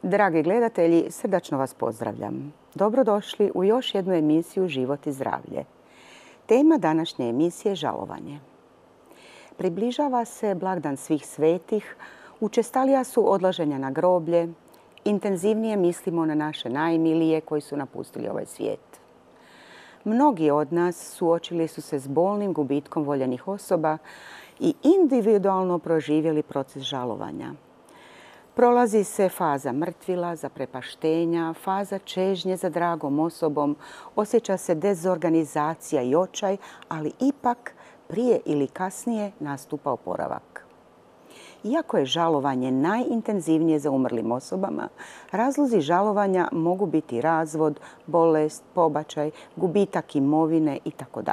Dragi gledatelji, srdačno vas pozdravljam. Dobrodošli u još jednu emisiju Život i zdravlje. Tema današnje emisije je žalovanje. Približava se blagdan svih svetih, učestalija su odlaženja na groblje, intenzivnije mislimo na naše najmilije koji su napustili ovaj svijet. Mnogi od nas suočili su se s bolnim gubitkom voljenih osoba i individualno proživjeli proces žalovanja. Prolazi se faza mrtvila, zaprepaštenja, faza čežnje za dragom osobom, osjeća se dezorganizacija i očaj, ali ipak prije ili kasnije nastupa oporavak. Iako je žalovanje najintenzivnije za umrlim osobama, razlozi žalovanja mogu biti razvod, bolest, pobačaj, gubitak imovine itd.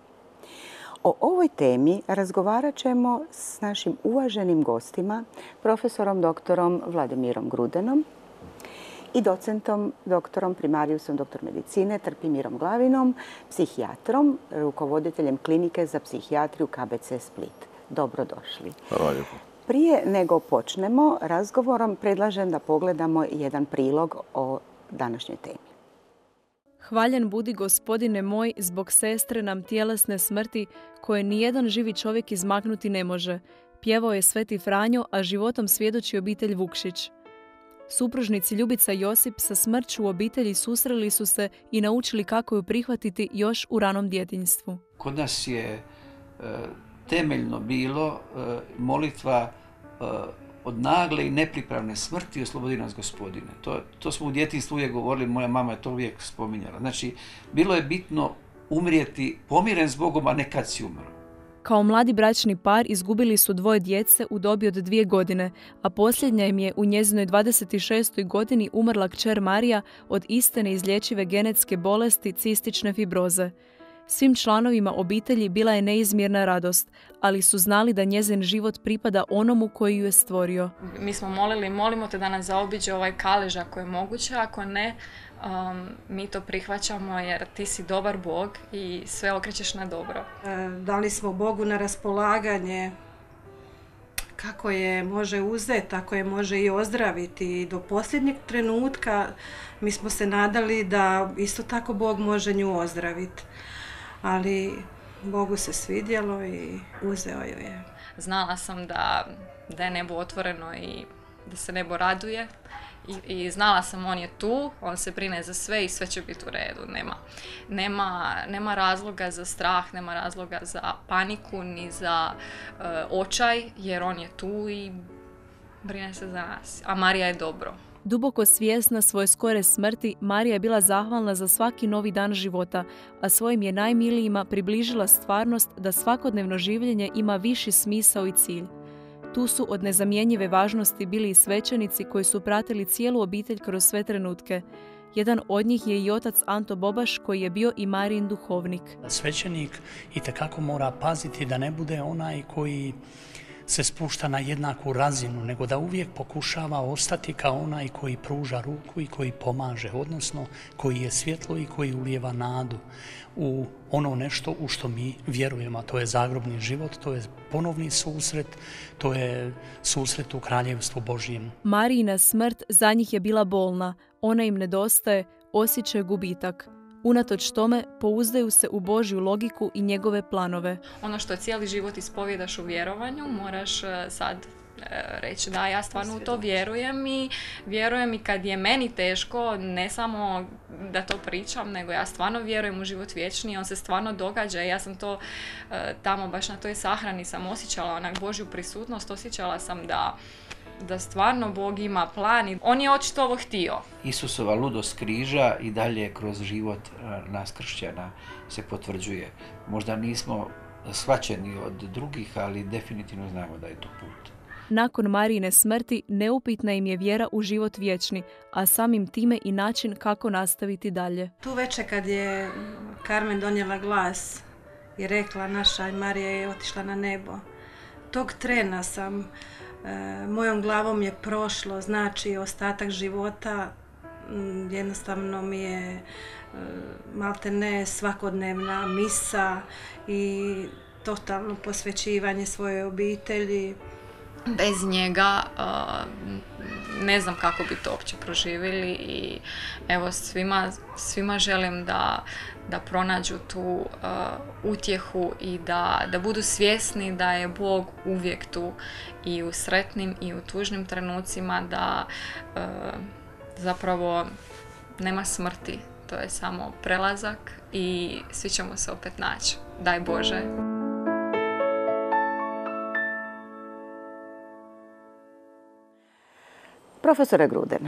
O ovoj temi razgovarat ćemo s našim uvaženim gostima, profesorom doktorom Vladimirom Grudenom i docentom doktorom primarijusom doktor medicine Trpimirom Glavinom, psihijatrom, rukovoditeljem klinike za psihijatriju KBC Split. Dobrodošli. Hvala lijepo. Prije nego počnemo razgovorom, predlažem da pogledamo jedan prilog o današnjoj temi. Hvaljen budi, Gospodine moj, zbog sestre nam tjelesne smrti, koje nijedan živi čovjek izmaknuti ne može. Pjevao je Sveti Franjo, a životom svjedoči obitelj Vukšić. Supružnici Ljubica i Josip sa smrću u obitelji susreli su se i naučili kako ju prihvatiti još u ranom djetinjstvu. Kod nas je temeljno bilo molitva od nagle i nepripravne smrti oslobodi nas Gospodine. To smo u djetinjstvu uvijek govorili, moja mama je to uvijek spominjala. Znači, bilo je bitno umrijeti pomiren s Bogom, a ne kad si umro. Kao mladi bračni par izgubili su 2 djece u dobi od 2 godine, a posljednja im je u njezinoj 26. godini umrla kćer Marija od iste neizlječive genetske bolesti cistične fibroze. Svim članovima obitelji bila je neizmjerna radost, ali su znali da njezin život pripada onomu koji ju je stvorio. Mi smo molimo te da nas zaobiđe ovaj kalež ako je moguće, ako ne, mi to prihvaćamo jer ti si dobar Bog i sve okrećeš na dobro. Dali smo Bogu na raspolaganje kako je može uzeti, tako je može i ozdraviti. I do posljednjeg trenutka mi smo se nadali da isto tako Bog može nju ozdraviti. Ali Bogu se svidjelo i uzeo ju je. Znala sam da je nebo otvoreno i da se nebo raduje. I znala sam, on je tu, on se brine za sve i sve će biti u redu. Nema razloga za strah, nema razloga za paniku ni za očaj, jer on je tu i brine se za nas. A Marija je dobro. Duboko svjesna svoje skore smrti, Marija je bila zahvalna za svaki novi dan života, a svojim je najmilijima približila stvarnost da svakodnevno življenje ima viši smisao i cilj. Tu su od nezamjenjive važnosti bili i svećenici koji su pratili cijelu obitelj kroz sve trenutke. Jedan od njih je i otac Anto Bobaš, koji je bio i Marijin duhovnik. Svećenik itekako mora paziti da ne bude onaj koji se spušta na jednaku razinu, nego da uvijek pokušava ostati kao onaj koji pruža ruku i koji pomaže, odnosno koji je svjetlo i koji ulijeva nadu u ono nešto u što mi vjerujemo, a to je zagrobni život, to je ponovni susret, to je susret u Kraljevstvu Božjem. Marijina smrt za njih je bila bolna, ona im nedostaje, osjećaju gubitak. Unatoč tome pouzdaju se u Božju logiku i njegove planove. Ono što cijeli život ispovjedaš u vjerovanju, moraš sad reći da ja stvarno u to vjerujem i kad je meni teško, ne samo da to pričam, nego ja stvarno vjerujem u život vječni, on se stvarno događa i ja sam to tamo baš na toj sahrani sam osjećala onak Božju prisutnost, osjećala sam da stvarno Bog ima plan i on je očito ovo htio. Isusova ludost križa i dalje kroz život nas kršćana se potvrđuje. Možda nismo shvaćeni od drugih, ali definitivno znamo da je to put. Nakon Marijine smrti neupitna im je vjera u život vječni, a samim time i način kako nastaviti dalje. Tu večer kad je Karmen donijela glas i rekla naša Marija je otišla na nebo, tog trena sam mojom glavom je prošlo, znači ostatak života jednostavno mi je maltene svakodnevna misa i totalno posvećivanje svojoj obitelji. Bez njega ne znam kako bi to uopće proživjeli i evo svima želim da pronađu tu utjehu i da budu svjesni da je Bog uvijek tu i u sretnim i u tužnim trenucima, da zapravo nema smrti. To je samo prelazak i svi ćemo se opet naći. Daj Bože. Profesore Gruden,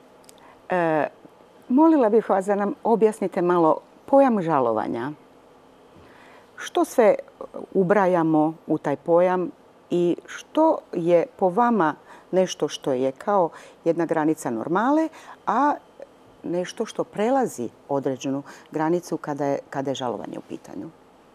molila bih vas da nam objasnite malo pojam žalovanja. Što sve ubrajamo u taj pojam i što je po vama nešto što je kao jedna granica normale, a nešto što prelazi određenu granicu kada je žalovanje u pitanju?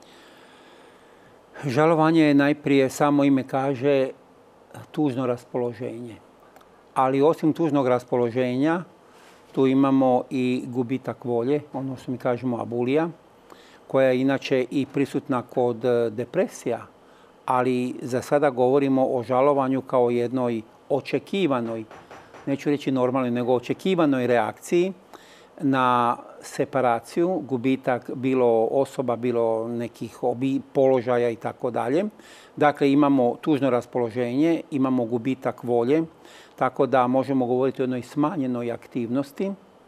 Žalovanje je najprije, samo ime kaže, tužno raspoloženje. Ali osim tužnog raspoloženja, tu imamo i gubitak volje, ono što mi kažemo abulija, koja je inače i prisutna kod depresija, ali za sada govorimo o žalovanju kao jednoj očekivanoj, neću reći normalnoj, nego očekivanoj reakciji na separaciju, gubitak bilo osoba, bilo nekih položaja i tako dalje. Dakle, imamo tužno raspoloženje, imamo gubitak volje, tako da možemo govoriti o jednoj smanjenoj aktivnosti.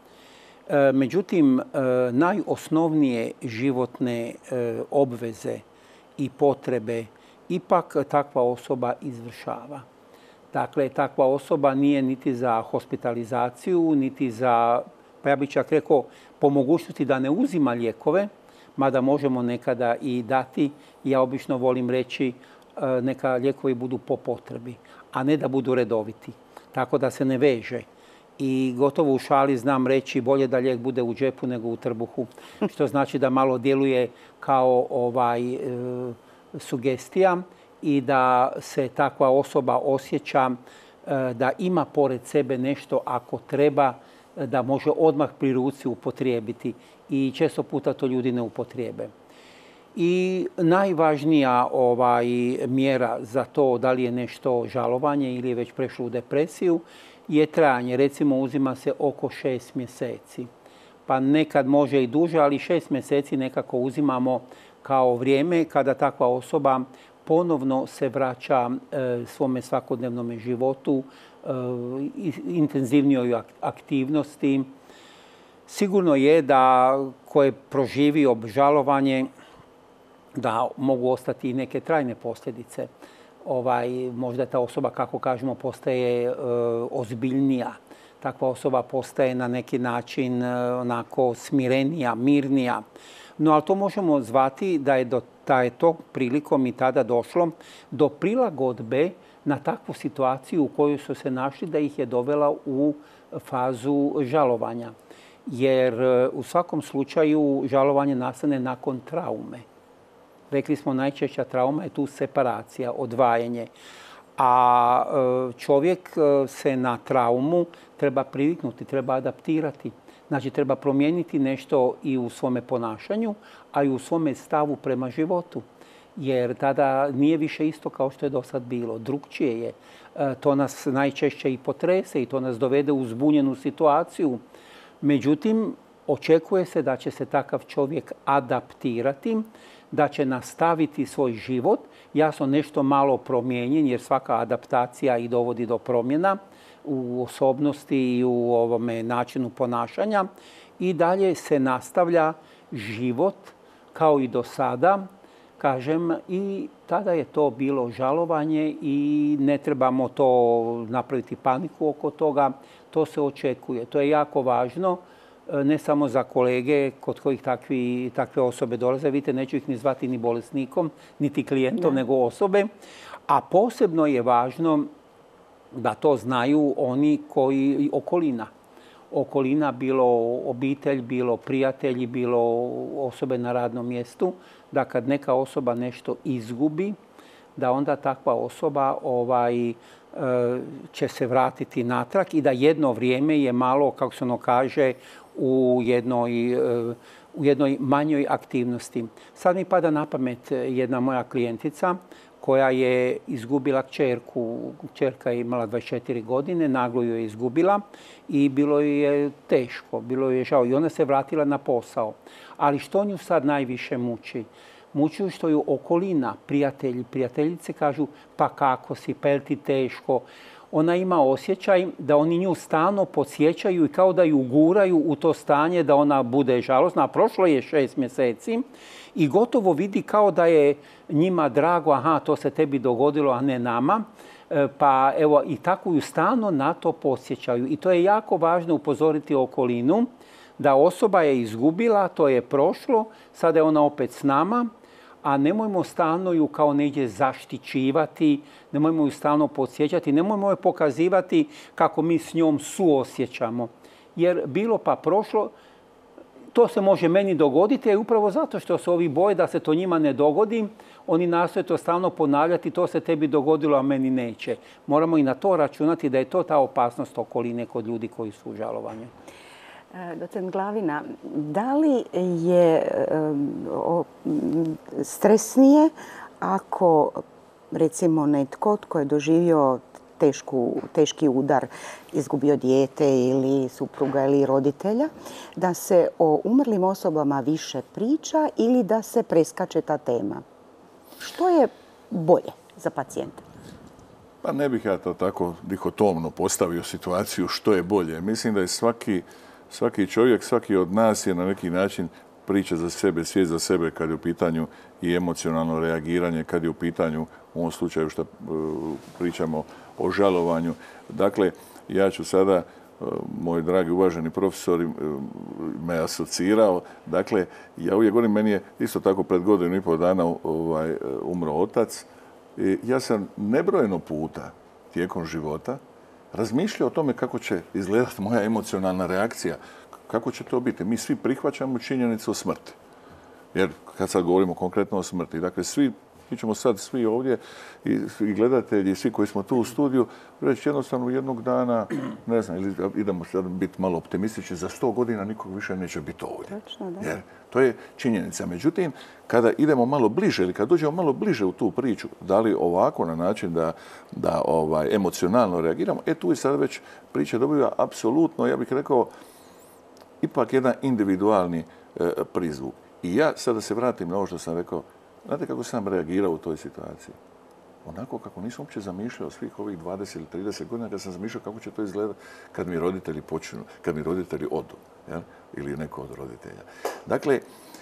Međutim, najosnovnije životne obveze i potrebe ipak takva osoba izvršava. Dakle, takva osoba nije niti za hospitalizaciju, niti za, pa ja bih čak rekao, po mogućnosti da ne uzima lijekove, mada možemo nekada i dati. Ja obično volim reći neka lijekovi budu po potrebi, a ne da budu redoviti. Tako da se ne veže. I gotovo u šali znam reći bolje da lijek bude u džepu nego u trbuhu, što znači da malo djeluje kao sugestija i da se takva osoba osjeća da ima pored sebe nešto ako treba, da može odmah pri ruci upotrijebiti. I često puta to ljudi ne upotrijebe. I najvažnija mjera za to da li je nešto žalovanje ili je već prešlo u depresiju je trajanje. Recimo uzima se oko 6 mjeseci. Pa nekad može i duže, ali 6 mjeseci nekako uzimamo kao vrijeme kada takva osoba ponovno se vraća svome svakodnevnom životu, intenzivnijoj aktivnosti. Sigurno je da ko je proživio žalovanje, da mogu ostati i neke trajne posljedice. Možda ta osoba, kako kažemo, postaje ozbiljnija. Takva osoba postaje na neki način onako smirenija, mirnija. No, ali to možemo zvati da je to prilikom i tada došlo do prilagodbe na takvu situaciju u kojoj su se našli, da ih je dovela u fazu žalovanja. Jer u svakom slučaju žalovanje nastane nakon traume. Rekli smo, najčešća trauma je tu separacija, odvajanje. A čovjek se na traumu treba priviknuti, treba adaptirati. Znači, treba promijeniti nešto i u svome ponašanju, a i u svome stavu prema životu. Jer tada nije više isto kao što je do sad bilo. Drukčije je. To nas najčešće i potrese i to nas dovede u zbunjenu situaciju. Međutim, očekuje se da će se takav čovjek adaptirati, da će nastaviti svoj život, jasno nešto malo promijenjen, jer svaka adaptacija i dovodi do promjena u osobnosti i u ovome načinu ponašanja. I dalje se nastavlja život kao i do sada, kažem, i tada je to bilo žalovanje i ne trebamo to napraviti paniku oko toga. To se očekuje. To je jako važno, ne samo za kolege kod kojih takve osobe dolaze. Vidite, neću ih ni zvati ni bolesnikom, niti klijentom, nego osobe. A posebno je važno da to znaju oni koji okolina. Okolina, bilo obitelj, bilo prijatelji, bilo osobe na radnom mjestu, da kad neka osoba nešto izgubi, da onda takva osoba će se vratiti natrag i da jedno vrijeme je malo, kako se ono kaže, u jednoj manjoj aktivnosti. Sad mi pada na pamet jedna moja klijentica koja je izgubila kćerku. Kćerka je imala 24 godine, naglo ju je izgubila i bilo joj je teško, bilo joj je žao i ona se vratila na posao. Ali što nju sad najviše muči? Muči ju što ju okolina, prijatelji, prijateljice kažu pa kako si, pa je ti teško. Ona ima osjećaj da oni nju stalno podsjećaju i kao da ju guraju u to stanje da ona bude žalosna. A prošlo je 6 mjeseci i gotovo vidi kao da je njima drago, aha, to se tebi dogodilo, a ne nama. Pa evo, i tako ju stalno na to podsjećaju. I to je jako važno upozoriti okolinu da osoba je izgubila, to je prošlo, sada je ona opet s nama, a nemojmo stalno ju kao negdje zaštićivati, nemojmo ju stalno podsjećati, nemojmo joj pokazivati kako mi s njom suosjećamo. Jer bilo pa prošlo, to se može meni dogoditi, a upravo zato što se ovi boje da se to njima ne dogodi, oni nastoje to stalno ponavljati, to se tebi dogodilo, a meni neće. Moramo i na to računati da je to ta opasnost okoline kod ljudi koji su u žalovanju. Docent Glavina, da li je stresnije ako, recimo, netko tko je doživio teški udar, izgubio dijete ili supruga ili roditelja, da se o umrlim osobama više priča ili da se preskače ta tema? Što je bolje za pacijenta? Pa ne bih ja to tako dihotomno postavio situaciju što je bolje. Mislim da je svaki čovjek, svaki od nas je na neki način priča za sebe, svijest za sebe kad je u pitanju i emocionalno reagiranje, kad je u pitanju u ovom slučaju što pričamo o žalovanju. Dakle, ja ću sada, moj dragi uvaženi profesor me asocirao, dakle, ja uvijek govorim, meni je isto tako pred 1,5 godina umro otac. I ja sam nebrojeno puta tijekom života razmišljao o tome kako će izgledati moja emocionalna reakcija, kako će to biti. Mi svi prihvaćamo činjenicu o smrti. Jer kad sad govorimo konkretno o smrti, dakle, mi ćemo sad svi ovdje i gledatelji i svi koji smo tu u studiju reći jednostavno jednog dana, ne znam, ili idemo sad biti malo optimistični, za 100 godina nikog više neće biti ovdje. Točno, da. Jer to je činjenica. Međutim, kada idemo malo bliže ili kad dođemo malo bliže u tu priču, da li ovako na način da emocionalno reagiramo, tu je sad već priča dobiva apsolutno, ja bih rekao, ipak jedan individualni prizvuk. I ja sada se vratim na ovo što sam rekao. Znate kako sam reagirao u toj situaciji? Onako kako nisam uopće zamišljao svih ovih 20 ili 30 godina kad sam zamišljao kako će to izgledati kad mi roditelji počnu, kad mi roditelji odu, jel? Ili neko od roditelja. Dakle,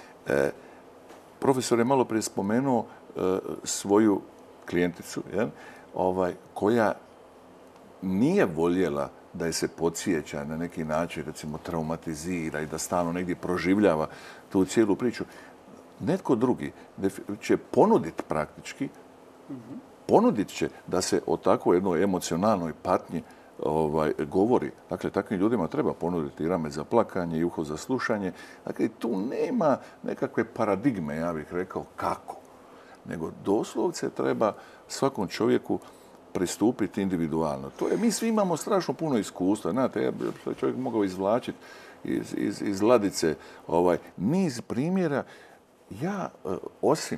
profesor je malo prije spomenuo svoju klijenticu, jel? Koja nije voljela da je se podsjeća na neki način, recimo, traumatizira i da stalno negdje proživljava tu cijelu priču. Netko drugi će ponuditi praktički, ponudit će da se o takvoj jednoj emocionalnoj patnji govori. Dakle, takvim ljudima treba ponuditi i rame za plakanje i uho za slušanje. Dakle, tu nema nekakve paradigme, ja bih rekao, kako. Nego doslovce treba svakom čovjeku pristupiti individualno. Mi svi imamo strašno puno iskustva. Znate, čovjek mogao izvlačiti iz ladice niz primjera. Ja, osim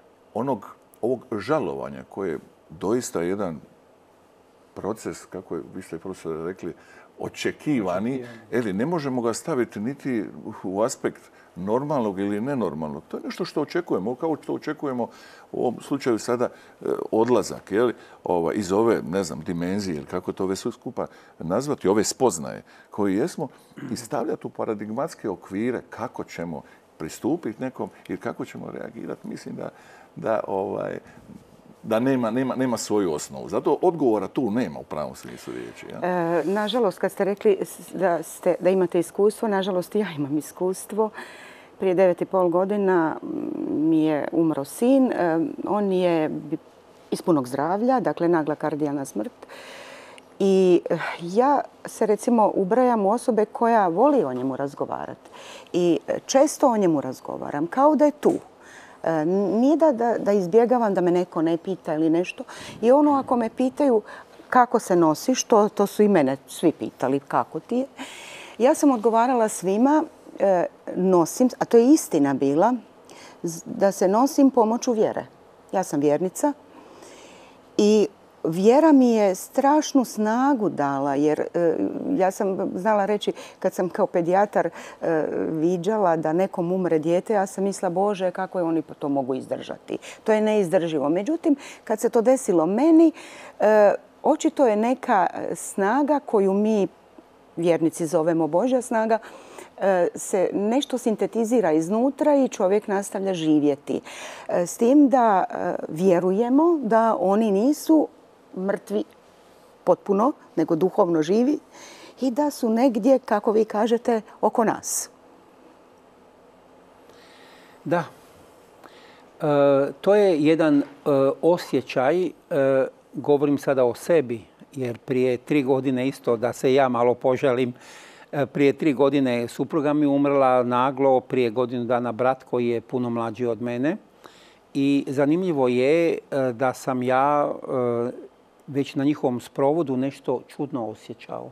ovog žalovanja koje je doista jedan proces, kako vi ste profesor rekli, očekivani, ne možemo ga staviti niti u aspekt normalnog ili nenormalnog. To je nešto što očekujemo, kao što očekujemo u ovom slučaju sada odlazak iz ove, ne znam, dimenzije ili kako to sve skupa nazvati, ove spoznaje koje jesmo i stavljati u paradigmatske okvire kako ćemo pristupiti nekom i kako ćemo reagirati. Mislim da nema svoju osnovu. Zato odgovora tu nema u pravom smislu riječi. Ja? Nažalost, kad ste rekli da imate iskustvo, nažalost ja imam iskustvo. Prije 9,5 godina mi je umro sin. On je iz punog zdravlja, dakle nagla kardijalna smrt. I ja se recimo ubrajam u osobe koja voli o njemu razgovarati. I često o njemu razgovaram, kao da je tu. Nije da izbjegavam da me neko ne pita ili nešto. I ako me pitaju kako se nosiš, to su i mene svi pitali kako ti je. Ja sam odgovarala svima, nosim, a to je istina bila, da se nosim pomoću vjere. Ja sam vjernica I vjera mi je strašnu snagu dala, jer ja sam znala reći kad sam kao pedijatar viđala da nekom umre dijete, ja sam mislila, Bože, kako je oni to mogu izdržati. To je neizdrživo. Međutim, kad se to desilo meni, očito je neka snaga koju mi vjernici zovemo Božja snaga, se nešto sintetizira iznutra i čovjek nastavlja živjeti. S tim da vjerujemo da oni nisu mrtvi potpuno, nego duhovno živi i da su negdje, kako vi kažete, oko nas. Da. To je jedan osjećaj, govorim sada o sebi, jer prije 3 godine isto, da se ja malo požalim, prije 3 godine supruga mi umrla naglo, prije godinu dana brat koji je puno mlađi od mene. I zanimljivo je da sam ja već na njihovom sprovodu nešto čudno osjećao.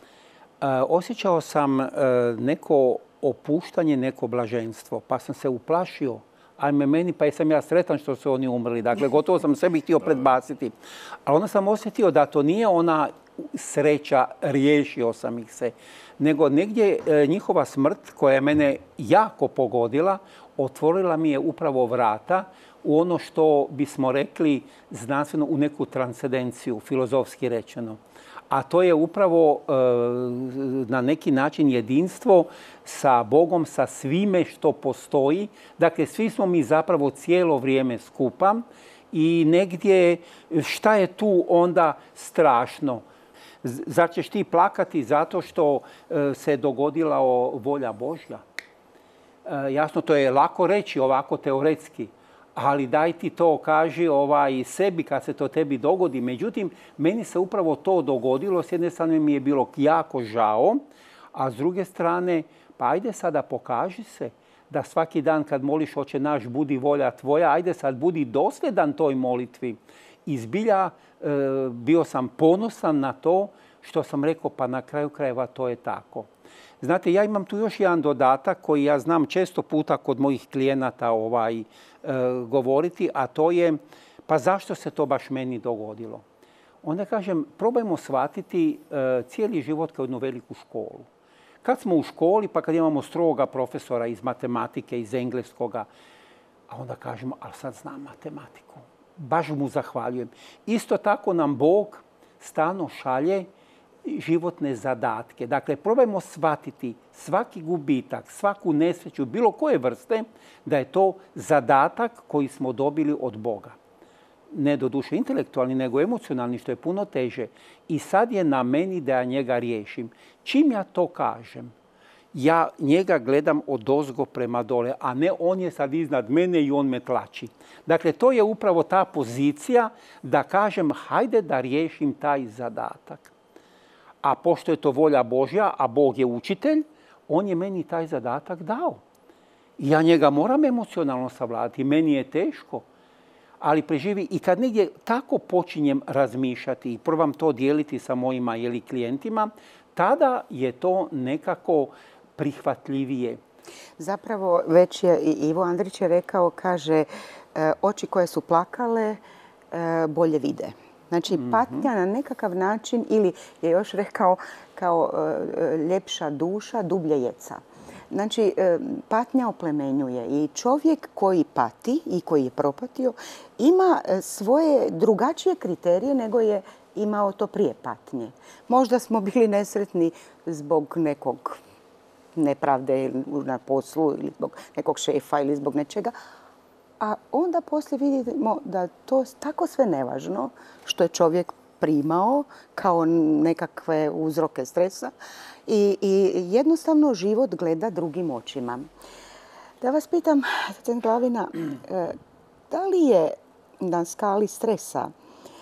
Osjećao sam neko opuštanje, neko blaženstvo, pa sam se uplašio. Ajme meni, pa jesam ja sretan što su oni umrli. Dakle, gotovo sam sebi htio predbaciti. Ali onda sam osjetio da to nije ona sreća, riješio sam ih se, nego negdje njihova smrt koja je mene jako pogodila, otvorila mi je upravo vrata u ono što bismo rekli znanstveno u neku transcendenciju, filozofski rečeno. A to je upravo na neki način jedinstvo sa Bogom, sa svime što postoji. Dakle, svi smo mi zapravo cijelo vrijeme skupa i negdje šta je tu onda strašno? Zar ćeš ti plakati zato što se dogodila volja Božja? Jasno, to je lako reći ovako teoretski, ali daj ti to kaži sebi kad se to tebi dogodi. Međutim, meni se upravo to dogodilo. S jedne strane mi je bilo jako žao, a s druge strane, pa ajde sada pokaži se da svaki dan kad moliš Oče naš budi volja tvoja, ajde sad budi dosljedan toj molitvi. I zbilja bio sam ponosan na to što sam rekao, pa na kraju krajeva to je tako. Znate, ja imam tu još jedan dodatak koji ja znam često puta kod mojih klijenata govoriti, a to je, pa zašto se to baš meni dogodilo? Onda kažem, probajmo shvatiti cijeli život kao jednu veliku školu. Kad smo u školi, pa kad imamo stroga profesora iz matematike, iz engleskoga, a onda kažemo, ali sad znam matematiku. Baš mu zahvaljujem. Isto tako nam Bog stalno šalje životne zadatke. Dakle, probajmo shvatiti svaki gubitak, svaku nesreću, bilo koje vrste, da je to zadatak koji smo dobili od Boga. Ne doduše intelektualni, nego emocionalni, što je puno teže. I sad je na meni da ja njega riješim. Čim ja to kažem, ja njega gledam odozgo prema dole, a ne on je sad iznad mene i on me tlači. Dakle, to je upravo ta pozicija da kažem, hajde da riješim taj zadatak. A pošto je to volja Božja, a Bog je učitelj, on je meni taj zadatak dao. I ja njega moram emocionalno savladati. Meni je teško, ali preživi. I kad negdje tako počinjem razmišljati i probam to dijeliti sa mojima klijentima, tada je to nekako prihvatljivije. Zapravo, već je i Ivo Andrić je rekao, kaže, oči koje su plakale bolje vide. Znači, patnja na nekakav način, ili je još rekao kao ljepša duša, dublje jeca. Znači, patnja oplemenjuje i čovjek koji pati i koji je propatio ima svoje drugačije kriterije nego je imao to prije patnje. Možda smo bili nesretni zbog nekog nepravde na poslu ili zbog nekog šefa ili zbog nečega. A onda poslije vidimo da to tako sve nevažno što je čovjek primao kao nekakve uzroke stresa i jednostavno život gleda drugim očima. Da vas pitam, docent Glavina, da li je na skali stresa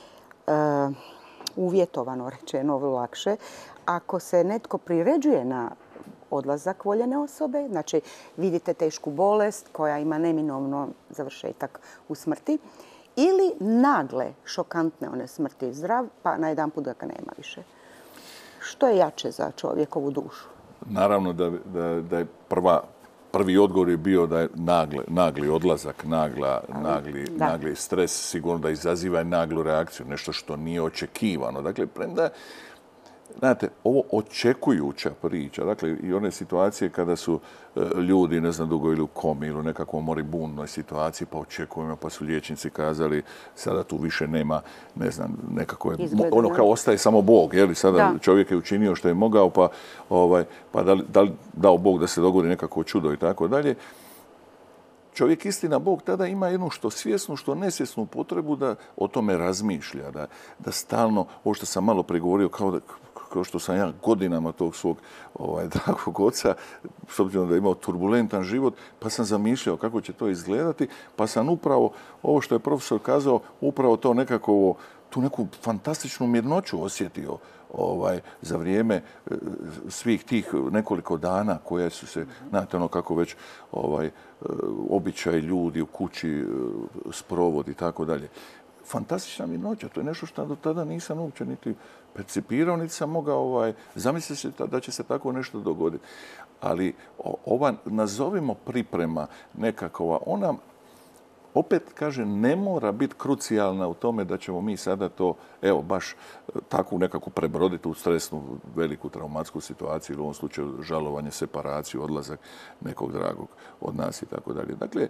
uvjetovano rečeno lakše ako se netko priređuje na odlazak voljene osobe, znači vidite tešku bolest koja ima neminovno završetak u smrti, ili nagle, šokantne one smrti zdrav, pa najedanput ga nema više. Što je jače za čovjekovu dušu? Naravno da je prvi odgovor je bio da je nagli odlazak, nagli stres sigurno da izaziva naglu reakciju, nešto što nije očekivano. Dakle, premda, znate, ovo očekujuća priča, dakle, i one situacije kada su ljudi, ne znam, dugo ili u komi ili u nekakvom moribundnoj situaciji, pa očekujemo, pa su liječnici kazali, sada tu više nema, ne znam, nekako je, ono kao ostaje samo Bog, je li, sada čovjek je učinio što je mogao, pa da li dao Bog da se dogodi nekako čudo i tako dalje. Čovjek, istina, Bog tada ima jednu što svjesnu, što nesvjesnu potrebu da o tome razmišlja, da stalno, ovo što sam malo pregovorio, kao što sam ja godinama tog svog dragog oca, s obzirom da je imao turbulentan život, pa sam zamišljao kako će to izgledati, pa sam upravo, ovo što je profesor kazao, upravo to nekako, tu neku fantastičnu mirnoću osjetio za vrijeme svih tih nekoliko dana koje su se, znate, ono kako već običaj ljudi u kući, sprovod i tako dalje. Fantastična mirnoća, to je nešto što do tada nisam uopće niti percipirao, niti sam mogao zamisliti da će se tako nešto dogoditi. Ali ova, nazovimo priprema nekakova, ona opet, kaže, ne mora biti krucijalna u tome da ćemo mi sada to, evo, baš takvu nekako prebroditi u stresnu, veliku traumatsku situaciju, ili u ovom slučaju žalovanje, separaciju, odlazak nekog dragog od nas i tako dalje. Dakle,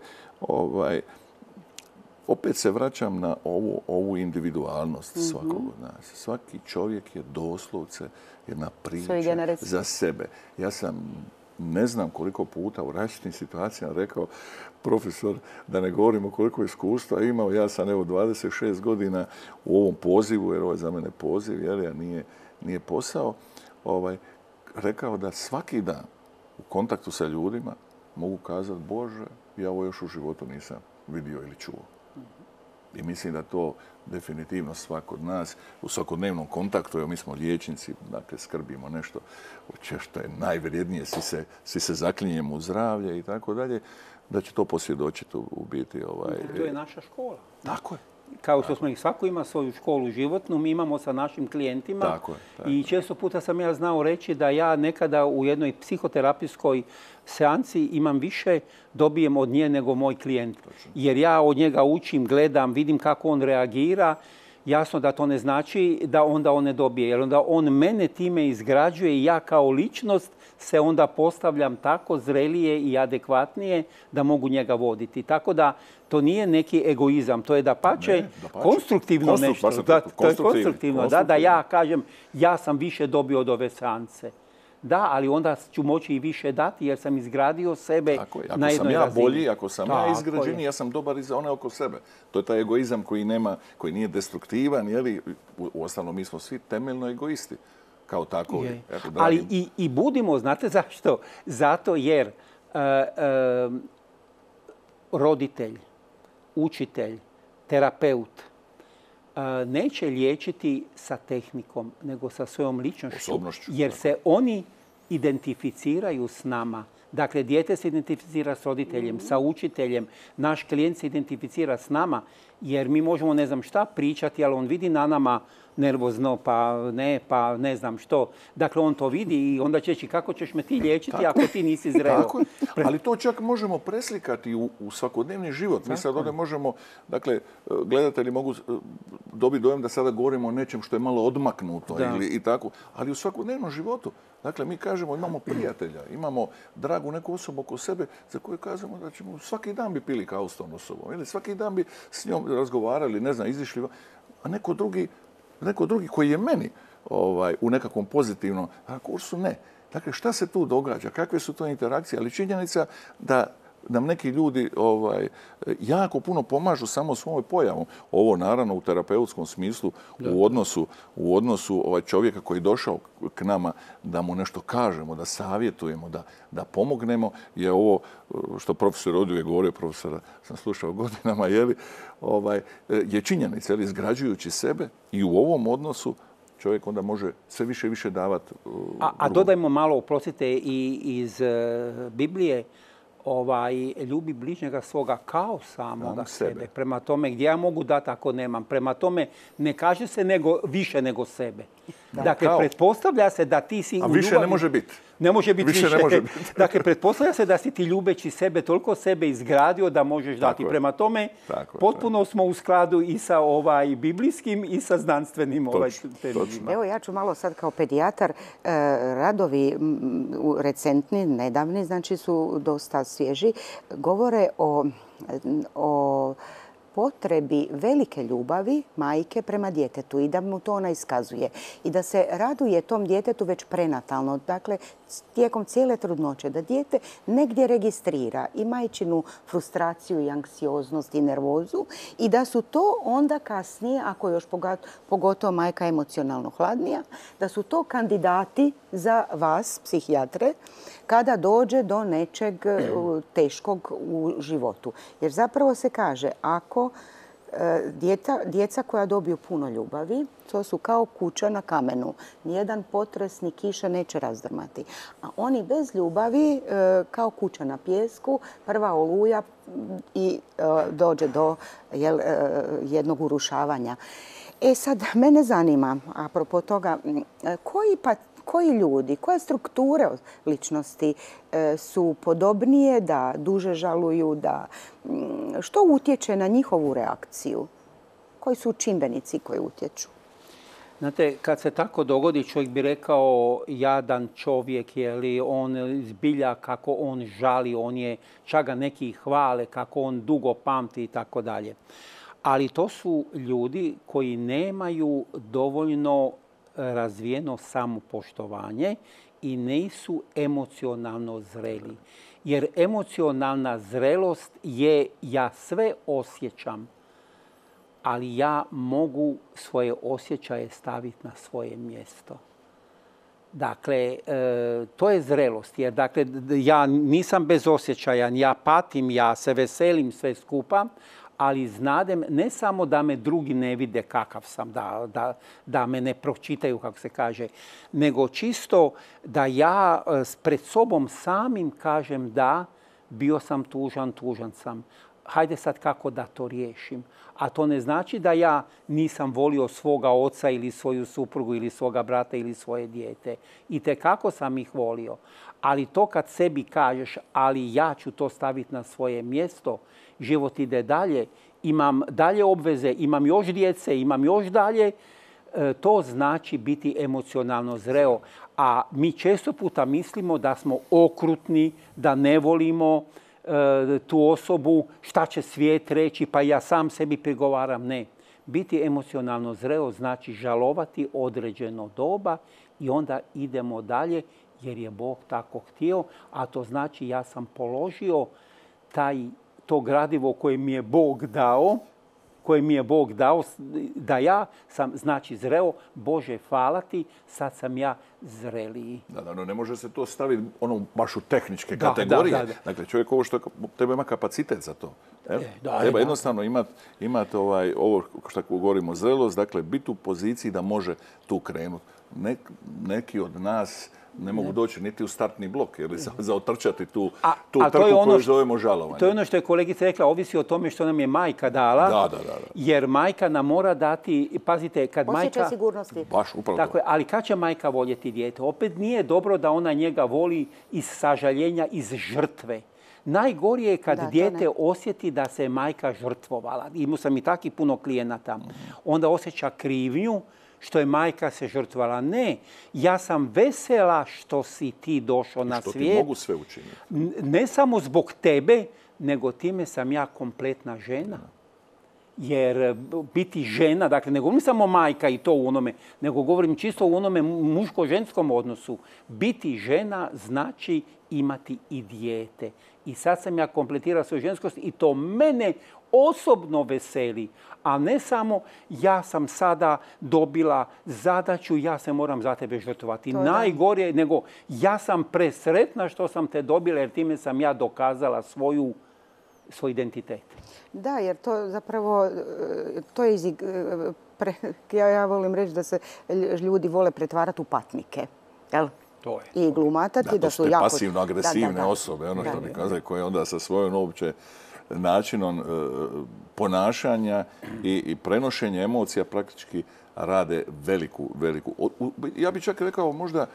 opet se vraćam na ovu individualnost svakog od nas. Svaki čovjek je doslovce jedna priča za sebe. Ja sam ne znam koliko puta u različitim situacijama rekao, profesor, da ne govorimo koliko iskustva imao. Ja sam, evo, 26 godina u ovom pozivu, jer ovo je za mene poziv, jer nije posao, rekao da svaki dan u kontaktu sa ljudima mogu kazati, Bože, ja ovo još u životu nisam vidio ili čuo. I mislim da to definitivno svako od nas u svakodnevnom kontaktu, evo mi smo liječnici, dakle skrbimo nešto što je najvrijednije, svi se zaklinjemo u zdravlje i tako dalje, da će to posvjedočiti u biti. To je naša škola. Tako je. Kao što smo ih, svako ima svoju školu životnu, mi imamo sa našim klijentima. Tako je. I često puta sam ja znao reći da ja nekada u jednoj psihoterapijskoj seansi imam više, dobijem od nje nego moj klijent. Jer ja od njega učim, gledam, vidim kako on reagira. Jasno da to ne znači da onda on ne dobije, jer onda on mene time izgrađuje i ja kao ličnost se onda postavljam tako zrelije i adekvatnije da mogu njega voditi. Tako da to nije neki egoizam, to je dapače konstruktivno nešto. To je konstruktivno, da ja kažem ja sam više dobio od ove seanse. Da, ali onda ću moći i više dati jer sam izgradio sebe na jednoj razini. Ako sam ja bolji, ako sam ja izgrađeniji, ja sam dobar i za one oko sebe. To je taj egoizam koji nije destruktivan, jer uostalom mi smo svi temeljno egoisti. Kao tako. Ali i budimo, znate zašto? Zato jer roditelj, učitelj, terapeut neće liječiti sa tehnikom, nego sa svojom ličnošću. Jer se oni identificiraju s nama. Dakle, dijete se identificira s roditeljem, sa učiteljem, naš klijent se identificira s nama, jer mi možemo ne znam šta pričati, ali on vidi na nama nervozno, pa ne znam što. Dakle, on to vidi i onda će reći kako ćeš me ti liječiti ako ti nisi zreo. Tako je. Ali to čak možemo preslikati u svakodnevni život. Mi sad ovdje možemo, dakle, gledatelji mogu dobiti dojam da sada govorimo o nečem što je malo odmaknuto i tako, ali u svakodnevnom životu. Dakle, mi kažemo imamo prijatelja, imamo dragu neku osobu oko sebe za koju kažemo da ćemo svaki dan bi pili kavu s tom osobom ili svaki dan bi s njom razgovarali, ne znam, izišli, a neko drugi koji je meni u nekakvom pozitivnom kursu, ne. Dakle, šta se tu događa? Kakve su to interakcije? Ali činjenica da nam neki ljudi jako puno pomažu samo svojom pojavom. Ovo naravno u terapeutskom smislu, u odnosu čovjeka koji je došao k nama da mu nešto kažemo, da savjetujemo, da pomognemo, je ovo što profesor Rodu je govorio, profesora sam slušao godinama, je činjenica, izgrađujući sebe i u ovom odnosu čovjek onda može sve više i više davati. A dodajmo malo, oprostite, i iz Biblije, ljubi bližnjega svoga kao samoga sebe. Prema tome, gdje ja mogu dati ako nemam? Prema tome, ne kaže se više nego sebe. Dakle, pretpostavlja se da ti si u ljubavi... A više ne može biti. Ne može biti više. Ne može biti. Dakle, pretpostavlja se da si ti ljubeći sebe toliko sebe izgradio da možeš dati. Prema tome, potpuno smo u skladu i sa biblijskim i sa znanstvenim temeljima. Evo, ja ću malo sad kao pedijatar. Radovi recentni, nedavni, znači su dosta svježi, govore o potrebi velike ljubavi majke prema djetetu i da mu to ona iskazuje. I da se raduje tom djetetu već prenatalno. Dakle, tijekom cijele trudnoće da dijete negdje registrira i majčinu frustraciju i anksioznost i nervozu i da su to onda kasnije, ako još pogotovo majka emocionalno hladnija, da su to kandidati za vas, psihijatre, kada dođe do nečeg teškog u životu. Jer zapravo se kaže, ako djeca koja dobiju puno ljubavi, to su kao kuća na kamenu. Nijedan potres ni kiša neće razdrmati. A oni bez ljubavi, kao kuća na pijesku, prva oluja i dođe do jednog urušavanja. Sad, mene zanima, apropo toga, koji ljudi, koje strukture ličnosti su podobnije da duže žaluju, što utječe na njihovu reakciju? Koji su čimbenici koji utječu? Znate, kad se tako dogodi, čovjek bi rekao jadan čovjek, je li on zbilja kako on žali, on je, čak ga neki hvale, kako on dugo pamti i tako dalje. Ali to su ljudi koji nemaju dovoljno razvijeno samopoštovanje i nisu emocionalno zreli. Jer emocionalna zrelost je ja sve osjećam, ali ja mogu svoje osjećaje staviti na svoje mjesto. Dakle, to je zrelost. Jer dakle, ja nisam bezosjećajan, ja patim, ja se veselim sve skupa, ali znadem ne samo da me drugi ne vide kakav sam, da me ne pročitaju, kako se kaže, nego čisto da ja pred sobom samim kažem da bio sam tužan, tužan sam. Hajde sad kako da to riješim. A to ne znači da ja nisam volio svoga oca ili svoju suprugu ili svoga brata ili svoje dijete. Itekako sam ih volio. Ali to kad sebi kažeš, ali ja ću to staviti na svoje mjesto, život ide dalje, imam dalje obveze, imam još djece, imam još dalje, to znači biti emocionalno zreo. A mi često puta mislimo da smo okrutni, da ne volimo tu osobu, šta će svijet reći, pa ja sam sebi prigovaram. Ne. Biti emocionalno zreo znači žalovati određeno doba i onda idemo dalje jer je Bog tako htio, a to znači ja sam položio to gradivo koje mi je Bog dao, da ja sam, znači, zreo. Bože, hvala ti, sad sam ja zreliji. Da, ne može se to staviti baš u tehničke kategorije. Da. Dakle, čovjek ovo što treba ima kapacitet za to. Treba jednostavno imati ovo što govorimo zrelost, dakle, biti u poziciji da može tu krenuti. Neki od nas ne mogu doći niti u startni blok, jer zaotrčati tu trku koju zovemo žalovanje. To je ono što je kolegica rekla, ovisi o tome što nam je majka dala. Da. Jer majka nam mora dati, pazite, kad majka... Osjećaj sigurnosti. Baš, upravo tako je, ali kad će majka voljeti dijete? Opet nije dobro da ona njega voli iz sažaljenja, iz žrtve. Najgorije je kad dijete osjeti da se majka žrtvovala. Imao sam i takih puno klijenata. Onda osjeća krivnju što je majka se žrtvovala. Ne, ja sam vesela što si ti došao na svijet. Što ti mogu sve učiniti. Ne samo zbog tebe, nego time sam ja kompletna žena. Jer biti žena, dakle ne govorim samo majka i to u onome, nego govorim čisto u onome muško-ženskom odnosu. Biti žena znači imati i dijete. I sad sam ja kompletirala svoju ženskost i to mene osobno veseli, a ne samo ja sam sada dobila zadaću, ja se moram za tebe žrtvovati. Najgore, nego ja sam presretna što sam te dobila jer time sam ja dokazala svoj identitet. Da, jer to zapravo, to je ja volim reći da se ljudi vole pretvarati u patnike. Jel? To je. I glumatati da su jako... pasivno-agresivne osobe, ono što bi kazali, koje onda sa svojom uopće načinom ponašanja i prenošenja emocija praktički rade veliku. Ja bih čak rekao možda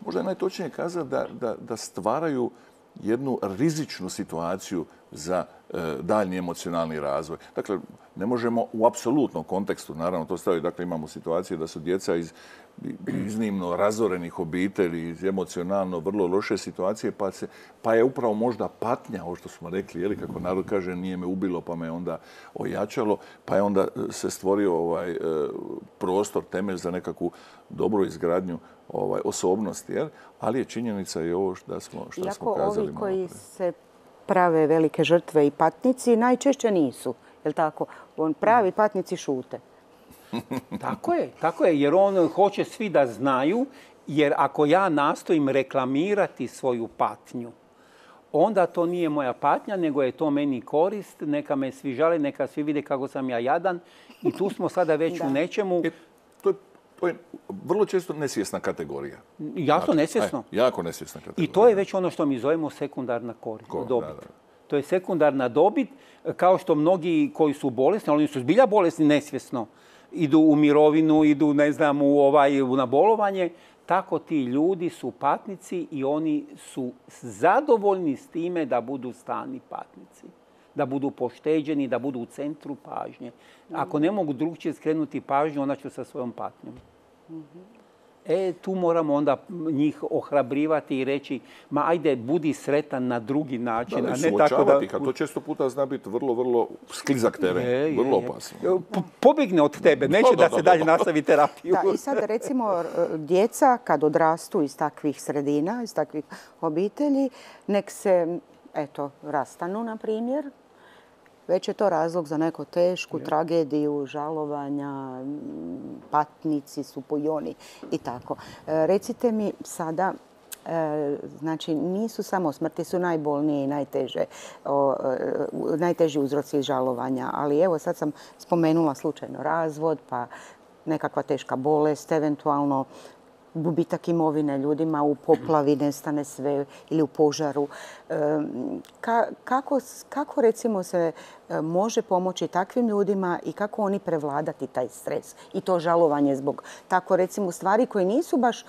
možda je najtočnije kazati da stvaraju jednu rizičnu situaciju za daljnji emocionalni razvoj. Dakle, ne možemo u apsolutnom kontekstu, naravno to staviti, dakle imamo situacije da su djeca iz iznimno razorenih obitelji, iz emocionalno vrlo loše situacije, pa je upravo možda patnja, ovo što smo rekli, kako narod kaže, nije me ubilo pa me onda ojačalo, pa je onda se stvorio prostor, temelj za nekakvu dobru izgradnju osobnosti. Ali je činjenica i ovo što smo kazali. Iako ovi koji se prave velike žrtve i patnici najčešće nisu, jel tako? Pravi patnici šute. Tako je, jer on hoće svi da znaju, jer ako ja nastojim reklamirati svoju patnju, onda to nije moja patnja, nego je to meni korist, neka me svi žale, neka svi vide kako sam ja jadan i tu smo sada već u nečemu. To je vrlo često nesvjesna kategorija. Jasno, nesvjesno. Jako nesvjesna kategorija. I to je već ono što mi zovemo sekundarna dobit. To je sekundarna dobit, kao što mnogi koji su bolesni, ali oni su zbilja bolesni nesvjesno, idu u mirovinu, idu, ne znam, na bolovanje, tako ti ljudi su patnici i oni su zadovoljni s time da budu stalni patnici, da budu pošteđeni, da budu u centru pažnje. Ako ne mogu drugčije skrenuti pažnju, onda ću sa svojom patnjom. Tu moramo onda njih ohrabrivati i reći, ma ajde, budi sretan na drugi način. Da, ne tako da... To često puta zna biti vrlo, vrlo sklizak teren, vrlo opasno. Pobjegne od tebe, neće da se dalje nastavi terapiju. Da, i sad recimo djeca kad odrastu iz takvih sredina, iz takvih obitelji, nek se, rastanu, na primjer, već je to razlog za neku tešku tragediju, žalovanja, patnici su pojoni i tako. Recite mi sada, znači nisu samo smrti, su najbolnije i najteži uzroci žalovanja, ali evo sad sam spomenula slučajno razvod, pa nekakva teška bolest, eventualno gubitak imovine ljudima u poplavi, nestane sve ili u požaru. Kako recimo se može pomoći takvim ljudima i kako oni prevladati taj stres i to žalovanje zbog tako recimo stvari koje nisu baš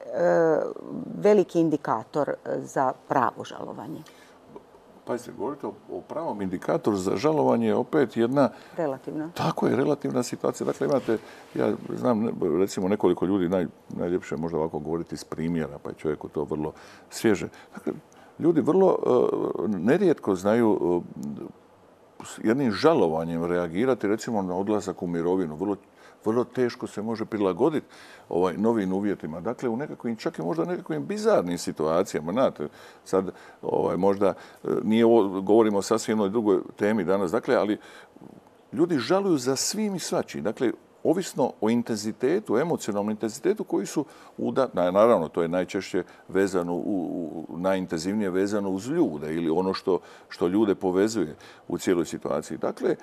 veliki indikator za pravo žalovanje? Pazite, govorite o pravom indikatoru za žalovanje je opet jedna... Relativna. Tako je, relativna situacija. Dakle, imate, ja znam, recimo nekoliko ljudi, najljepše je možda ovako govoriti iz primjera, pa je čovjeku to vrlo svježe. Dakle, ljudi vrlo nerijetko znaju jednim žalovanjem reagirati, recimo na odlazak u mirovinu. Vrlo teško se može prilagoditi novim uvjetima. Dakle, u nekakvim, čak i možda nekakvim bizarnim situacijama. Znate, sad možda govorimo o sasvim jednoj drugoj temi danas, dakle, ali ljudi žaluju za svim i svačim. Dakle, ovisno o intenzitetu, emocionalnom intenzitetu koji su, naravno, to je najčešće vezano, najintenzivnije vezano uz ljude ili ono što ljude povezuje u cijeloj situaciji. Dakle,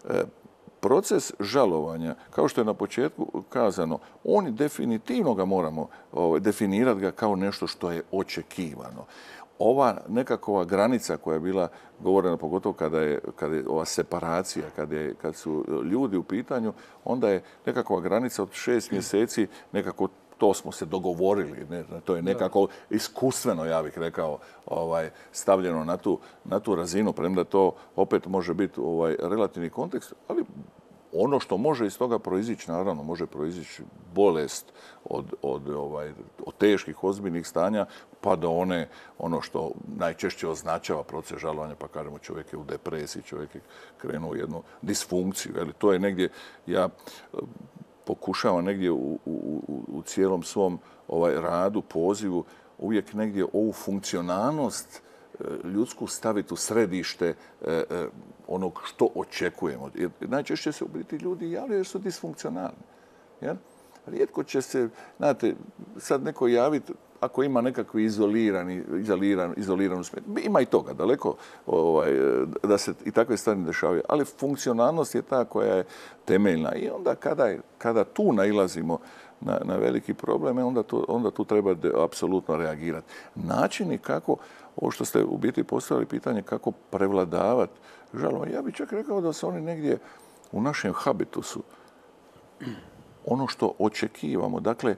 proces žalovanja, kao što je na početku kazano, on definitivno ga moramo definirati ga kao nešto što je očekivano. Ova nekakva granica koja je bila govorena, pogotovo kada je ova separacija, kad su ljudi u pitanju, onda je nekakva granica od 6 mjeseci, nekako to smo se dogovorili. To je nekako iskustveno, ja bih rekao, stavljeno na tu razinu, premda to opet može biti relativni kontekst, ali ono što može iz toga proizići, naravno, može proizići bolest od teških, ozbiljnih stanja, pa do ono što najčešće označava proces žalovanja, pa kažemo čovjek je u depresiji, čovjek je krenuo u jednu disfunkciju. To je negdje, ja pokušavam negdje u cijelom svom radu, pozivu, uvijek negdje ovu funkcionalnost ljudsku staviti u središte onog što očekujemo. Jer najčešće se u biti ljudi javljaju jer su disfunkcionalni. Rijetko će se, znate, sad neko javiti ako ima nekakvi izoliranu smetnju. Ima i toga, daleko da se i takve stvari dešavaju. Ali funkcionalnost je ta koja je temeljna. I onda kada tu nailazimo na veliki problem, onda tu treba apsolutno reagirati. Načini kako, ovo što ste u biti postavili pitanje, kako prevladavati žalovanje, ja bih čak rekao da su oni negdje u našem habitusu ono što očekivamo. Dakle,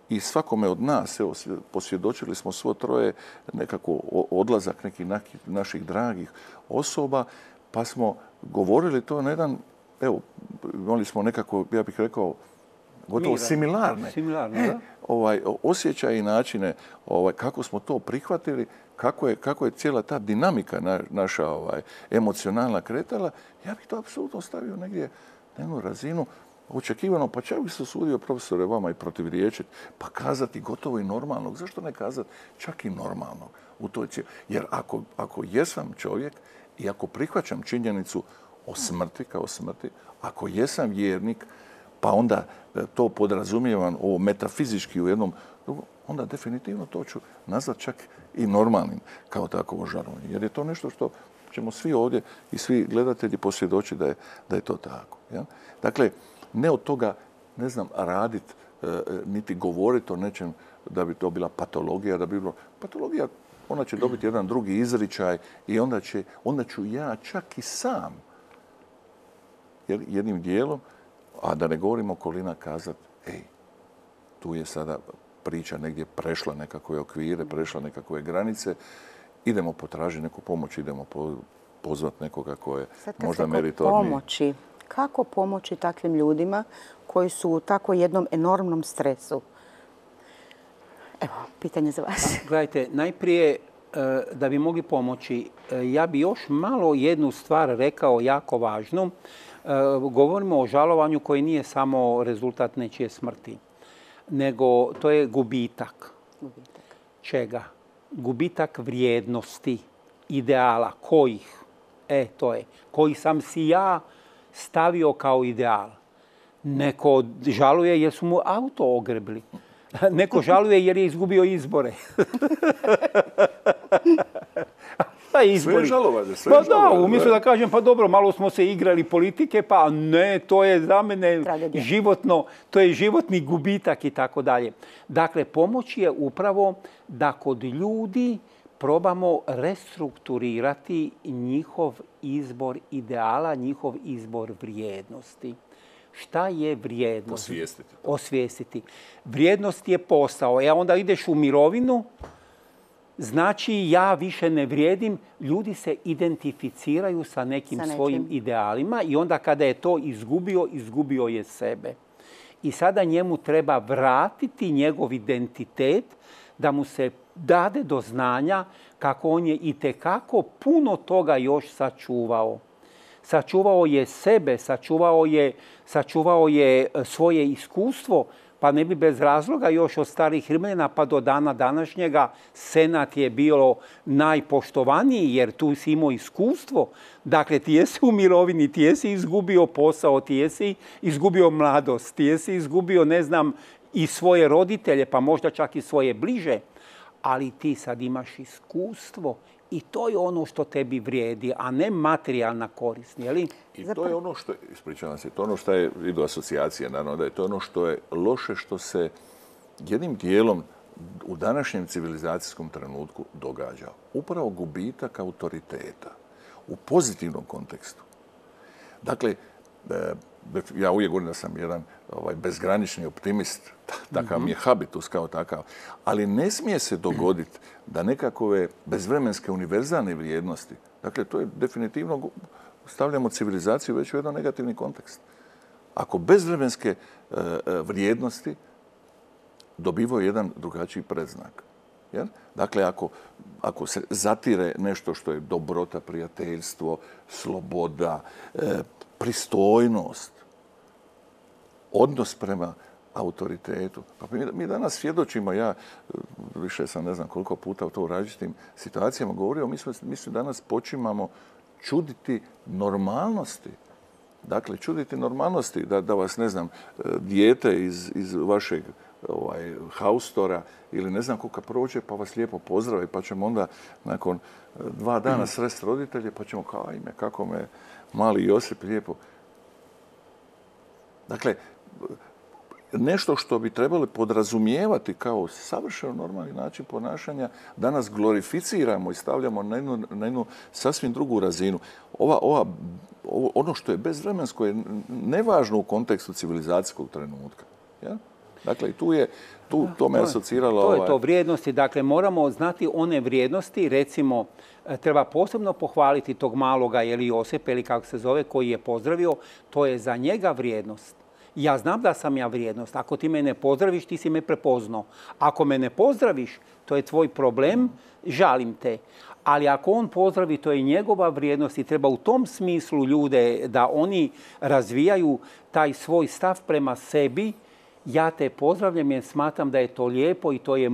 i svakome od nas, evo, posvjedočili smo svo troje nekako odlazak nekih naših dragih osoba, pa smo govorili to na jedan, evo, imali smo nekako, ja bih rekao, gotovo similarne osjećaje i načine kako smo to prihvatili, kako je cijela ta dinamika naša emocionalna kretala. Ja bih to apsolutno stavio negdje na jednu razinu očekivano, pa čak bi se usudio, profesore, vama i protivriječiti, pa kazati gotovo i normalnog. Zašto ne kazati čak i normalnog u toj cijeli? Jer ako jesam čovjek i ako prihvaćam činjenicu o smrti kao smrti, ako jesam vjernik, pa onda to podrazumijevam ovo metafizički u jednom drugom, onda definitivno to ću nazvati čak i normalnim kao takovo žalovanje. Jer je to nešto što ćemo svi ovdje i svi gledatelji posvjedočiti da je to tako. Ja? Dakle, ne od toga, ne znam, raditi niti govoriti o nečem da bi to bila patologija, da bi bilo... Patologija, ona će dobiti jedan drugi izričaj i onda ću ja čak i sam jednim dijelom, a da ne govorimo okolina, kazati, ej, tu je sada priča negdje prešla nekakve okvire, prešla nekakve granice, idemo potražiti neku pomoć, idemo pozvati nekoga ko je možda meritorniji. Kako pomoći takvim ljudima koji su u tako jednom enormnom stresu? Evo, pitanje za vas. Gledajte, najprije da bi mogli pomoći, ja bi još malo jednu stvar rekao jako važnu. Govorimo o žalovanju koji nije samo rezultat nečije smrti, nego to je gubitak. Čega? Gubitak vrijednosti, ideala. Kojih? To je. Koji sam si ja stavio kao ideal. Neko žaluje jer su mu auto ogrebli. Neko žaluje jer je izgubio izbore. Sve je žalovanje. Umjesto da kažem, pa dobro, malo smo se igrali politike, pa ne, to je za mene životno, to je životni gubitak i tako dalje. Dakle, pomoć je upravo da kod ljudi probamo restrukturirati njihov izbor ideala, njihov izbor vrijednosti. Šta je vrijednost? Osvijestiti. Vrijednost je posao. Onda ideš u mirovinu, znači ja više ne vrijedim, ljudi se identificiraju sa nekim svojim idealima i onda kada je to izgubio je sebe. I sada njemu treba vratiti njegov identitet, da mu se dade do znanja kako on je itekako puno toga još sačuvao. Sačuvao je sebe, sačuvao je svoje iskustvo, pa ne bi bez razloga još od starih Rimljana pa do dana današnjega senat je bilo najpoštovaniji jer tu si imao iskustvo. Dakle, ti jesi u mirovini, ti jesi izgubio posao, ti jesi izgubio mladost, ti jesi izgubio, ne znam, i svoje roditelje, pa možda čak i svoje bliže. Ali ti sad imaš iskustvo i to je ono što tebi vrijedi, a ne materijalna korist, je li? I to je ono što, ispričavam se, to je ono što je, idu asocijacije, naravno da je to ono što je loše, što se jednim dijelom u današnjem civilizacijskom trenutku događa. Upravo gubitak autoriteta u pozitivnom kontekstu. Dakle, ja uvijek govorim da sam jedan bezgranični optimist, takav mi je habitus kao takav, ali ne smije se dogoditi da nekakove bezvremenske univerzalne vrijednosti, dakle to je definitivno, stavljamo civilizaciju već u jedan negativni kontekst. Ako bezvremenske vrijednosti dobivaju jedan drugačiji predznak. Jer? Dakle, ako se zatire nešto što je dobrota, prijateljstvo, sloboda, pristojnost, odnos prema autoritetu. Pa mi danas svjedočimo, ja više sam ne znam koliko puta u to u različitim situacijama govorio, mi se danas počimamo čuditi normalnosti. Dakle, čuditi normalnosti da vas, ne znam, dijete iz vašeg haustora ili ne znam koliko prođe pa vas lijepo pozdravi pa ćemo onda nakon 2 dana sresti roditelje pa ćemo kao ime kako me mali Josip lijepo. Dakle, nešto što bi trebali podrazumijevati kao savršeno normalni način ponašanja, danas glorificiramo i stavljamo na jednu sasvim drugu razinu. Ono što je bezvremensko je nevažno u kontekstu civilizacijskog trenutka. Ja? Dakle, to me asociralo... To je to vrijednosti. Dakle, moramo znati one vrijednosti. Recimo, treba posebno pohvaliti tog maloga ili Josipa ili kako se zove, koji je pozdravio. To je za njega vrijednost. Ja znam da sam ja vrijednost. Ako ti me ne pozdraviš, ti si me prepoznao. Ako me ne pozdraviš, to je tvoj problem, žalim te. Ali ako on pozdravi, to je njegova vrijednost i treba u tom smislu ljude da oni razvijaju taj svoj stav prema sebi. Ja te pozdravljam jer smatram da je to lijepo i to je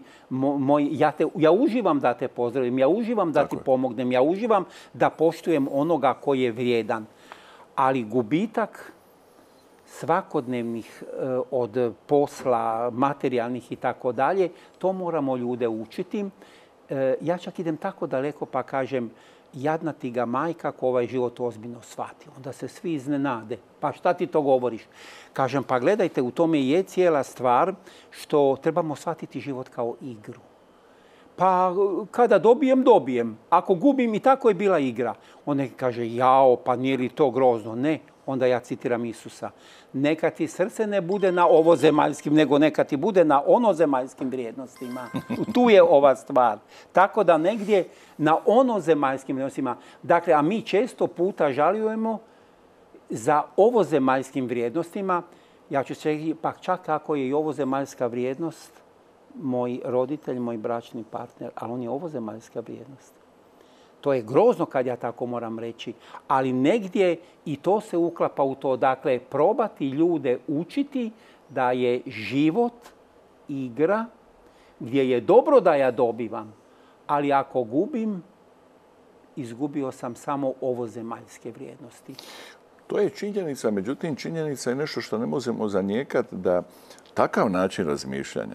ja uživam da te pozdravim, ja uživam da ti pomognem, ja uživam da poštujem onoga koji je vrijedan. Ali gubitak svakodnevnih od posla, materijalnih i tako dalje, to moramo ljude učiti. Ja čak idem tako daleko pa kažem, jadna ti ga majka ko ovaj život ozbiljno shvati. Onda se svi iznenade. Pa šta ti to govoriš? Kažem, pa gledajte, u tome je cijela stvar što trebamo shvatiti život kao igru. Pa kada dobijem. Ako gubim, i tako je bila igra. On neki kaže, jao, pa nije li to grozno? Ne. Onda ja citiram Isusa. Neka ti srce ne bude na ovozemaljskim, nego neka ti bude na onozemaljskim vrijednostima. Tu je ova stvar. Tako da negdje na onozemaljskim vrijednostima. Dakle, a mi često puta žalujemo za ovozemaljskim vrijednostima. Ja ću se reći, pa čak ako je i ovozemaljska vrijednost, moj roditelj, moj bračni partner, ali on je ovozemaljska vrijednost. To je grozno kad ja tako moram reći, ali negdje i to se uklapa u to. Dakle, probati ljude učiti da je život igra gdje je dobro da ja dobivam, ali ako gubim, izgubio sam samo ovozemaljske vrijednosti. To je činjenica, međutim činjenica je nešto što ne možemo zanijekati da takav način razmišljanja,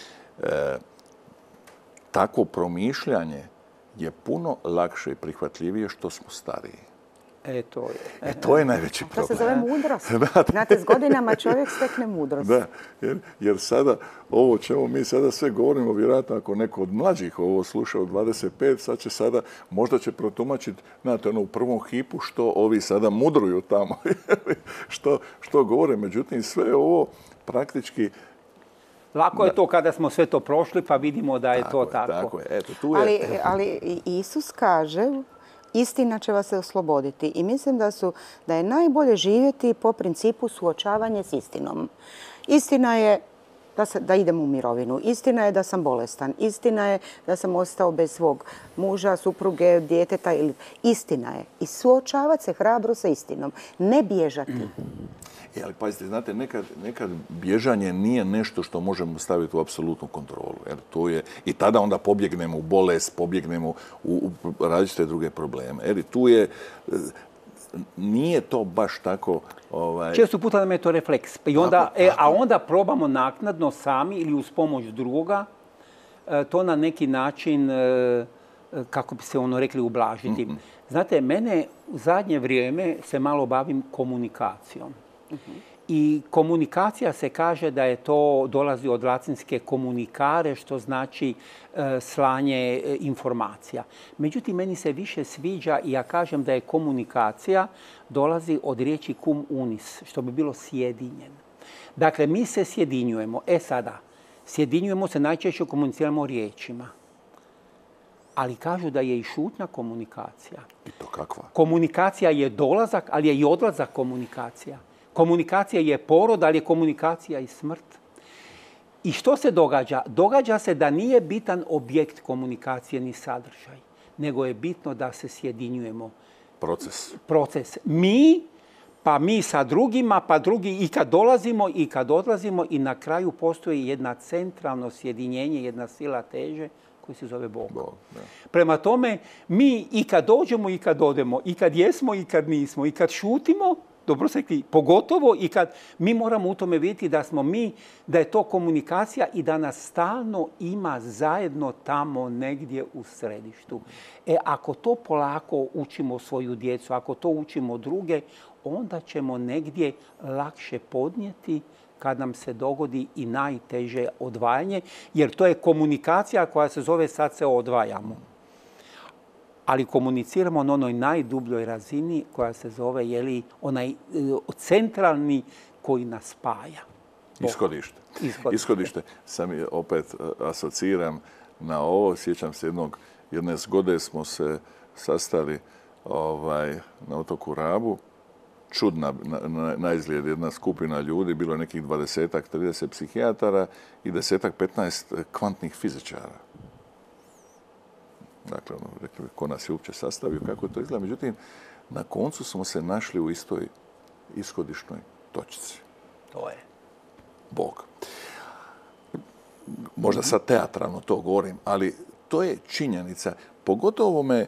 takvo promišljanje je puno lakše i prihvatljivije što smo stariji. To je najveći problem. To se zove mudrost. Znate, s godinama čovjek stekne mudrost. Da, jer sada, ovo čemu mi sada sve govorimo, vjerojatno ako neko od mlađih ovo sluša od 25, sad će sada, možda će protumačiti, znate, u prvom hipu što ovi sada mudruju tamo, što govore. Međutim, sve ovo praktički... Lako je to kada smo sve to prošli pa vidimo da je to tako. Tako je. Eto, tu je. Ali Isus kaže, istina će vas se osloboditi. I mislim da je najbolje živjeti po principu suočavanja s istinom. Istina je da idem u mirovinu. Istina je da sam bolestan. Istina je da sam ostao bez svog muža, supruge, djeteta. Istina je. I suočavati se hrabro sa istinom. Ne bježati. Ali pazite, znate, nekad bježanje nije nešto što možemo staviti u apsolutnu kontrolu. Jer to je, i tada onda pobjegnemo u bolest, pobjegnemo u različite druge probleme. Jer tu je, nije to baš tako... Često puta nam je to refleks. A onda probamo naknadno sami ili uz pomoć drugoga to na neki način, kako bi se rekli, ublažiti. Znate, mene u zadnje vrijeme se malo bavim komunikacijom. I komunikacija se kaže da je to dolazi od latinske communicare, što znači slanje informacija. Međutim, meni se više sviđa i ja kažem da je komunikacija dolazi od riječi cum unis, što bi bilo sjedinjen. Dakle, mi se sjedinjujemo. Sada, sjedinjujemo se, najčešće komuniciramo riječima. Ali kažu da je i šutnja komunikacija. I to kakva? Komunikacija je dolazak, ali je i odlazak komunikacija. Komunikacija je porod, ali je komunikacija i smrt. I što se događa? Događa se da nije bitan objekt komunikacije ni sadržaj, nego je bitno da se sjedinjujemo. Proces. Mi sa drugima, pa drugi i kad dolazimo i kad odlazimo i na kraju postoji jedna centralno sjedinjenje, jedna sila teže koji se zove Bog. Prema tome, mi i kad dođemo i kad odemo, i kad jesmo i kad nismo, i kad šutimo, dobro ste rekli, pogotovo i kad mi moramo u tome vidjeti da smo mi, da je to komunikacija i da nas stalno ima zajedno tamo negdje u središtu. Ako to polako učimo svoju djecu, ako to učimo druge, onda ćemo negdje lakše podnijeti kad nam se dogodi i najteže odvajanje, jer to je komunikacija koja se zove sad se odvajamo. Ali komuniciramo na onoj najdubljoj razini koja se zove onaj centralni koji nas spaja. Ishodište. Sam opet asociram na ovo. Sjećam se jedne zgode smo se sastali na otoku Rabu. Čudna na izgled jedna skupina ljudi, bilo je nekih 20-ak, 30 psihijatara i 10-ak, 15 kvantnih fizičara. Dakle, rekli, ko nas je uopće sastavio, kako to izgleda. Međutim, na koncu smo se našli u istoj ishodišnoj točci. To je Bog. Možda sad teatralno to govorim, ali to je činjenica. Pogotovo me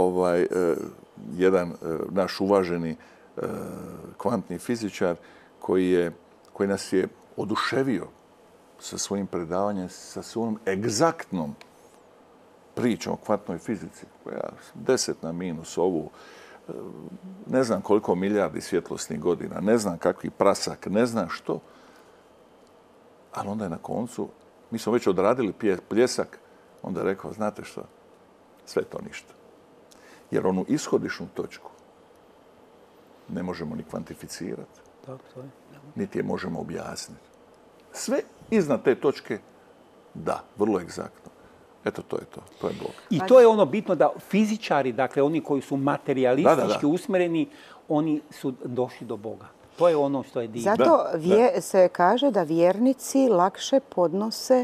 jedan naš uvaženi kvantni fizičar koji nas je oduševio sa svojim predavanjem, sa svojom egzaktnom pričom o kvantnoj fizici, koja 10 na minus ovu, ne znam koliko milijardi svjetlosnih godina, ne znam kakvi prasak, ne znam što, ali onda je na koncu, mi smo već odradili pljesak, onda je rekao, znate što, sve to ništa. Jer onu ishodišnu točku ne možemo ni kvantificirati, niti je možemo objasniti. Sve iznad te točke, da, vrlo egzaktno. Eto, to je to. To je Bog. I to je ono bitno da fizičari, dakle oni koji su materialistički usmjereni, oni su došli do Boga. To je ono što je divno. Zato se kaže da vjernici lakše podnose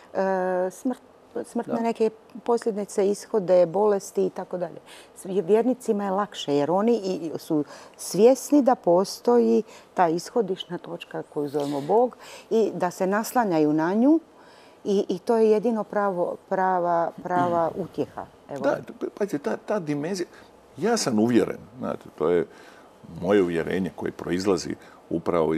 smrtne neke posljedice, ishode, bolesti i tako dalje. Vjernicima je lakše jer oni su svjesni da postoji ta ishodišna točka koju zovemo Bog i da se naslanjaju na nju i to je jedino prava utjeha. Da, pazite, ta dimenzija, ja sam uvjeren, znate, to je moje uvjerenje koje proizlazi upravo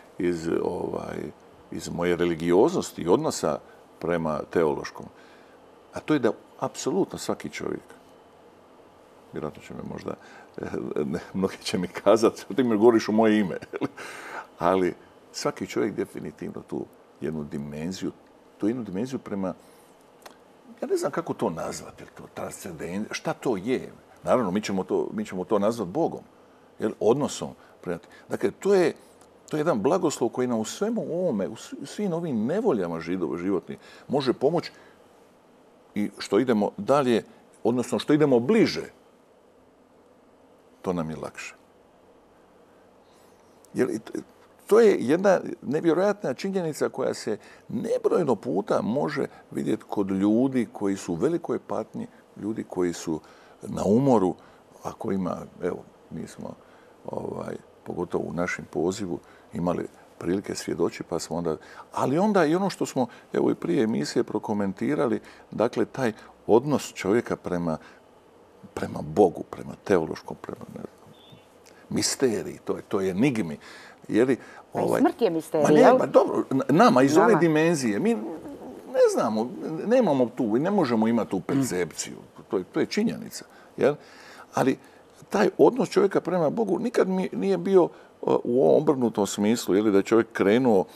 iz moje religioznosti i odnosa prema teološkom. A to je da apsolutno svaki čovjek, vjerojatno će me možda, mnogi će mi kazati, ti mi govoriš u moje ime, ali svaki čovjek definitivno tu jednu dimenziju prema, ja ne znam kako to nazvati, to transcendencija, šta to je. Naravno, mi ćemo to nazvati Bogom, odnosom. Dakle, to je jedan blagoslov koji nam u svemu ovome, u svim ovim nevoljama životnih može pomoći i što idemo dalje, odnosno što idemo bliže, to nam je lakše. Jer to je jedna nevjerojatna činjenica koja se nebrojeno puta može vidjeti kod ljudi koji su u velikoj patnji, ljudi koji su na umoru, a kojima, evo, mi smo, pogotovo u našem pozivu, imali prilike svjedoči, pa smo onda... Ali onda i ono što smo, evo i prije emisije prokomentirali, dakle, taj odnos čovjeka prema Bogu, prema teološkom, prema misteriji, to je enigmi. Smrt je misterija. Dobro, nama iz ove dimenzije, mi ne znamo, nemamo tu i ne možemo imati tu percepciju. To je činjenica. Jel? Ali taj odnos čovjeka prema Bogu nikad mi nije bio u ovom obrnutom smislu, da je čovjek krenuo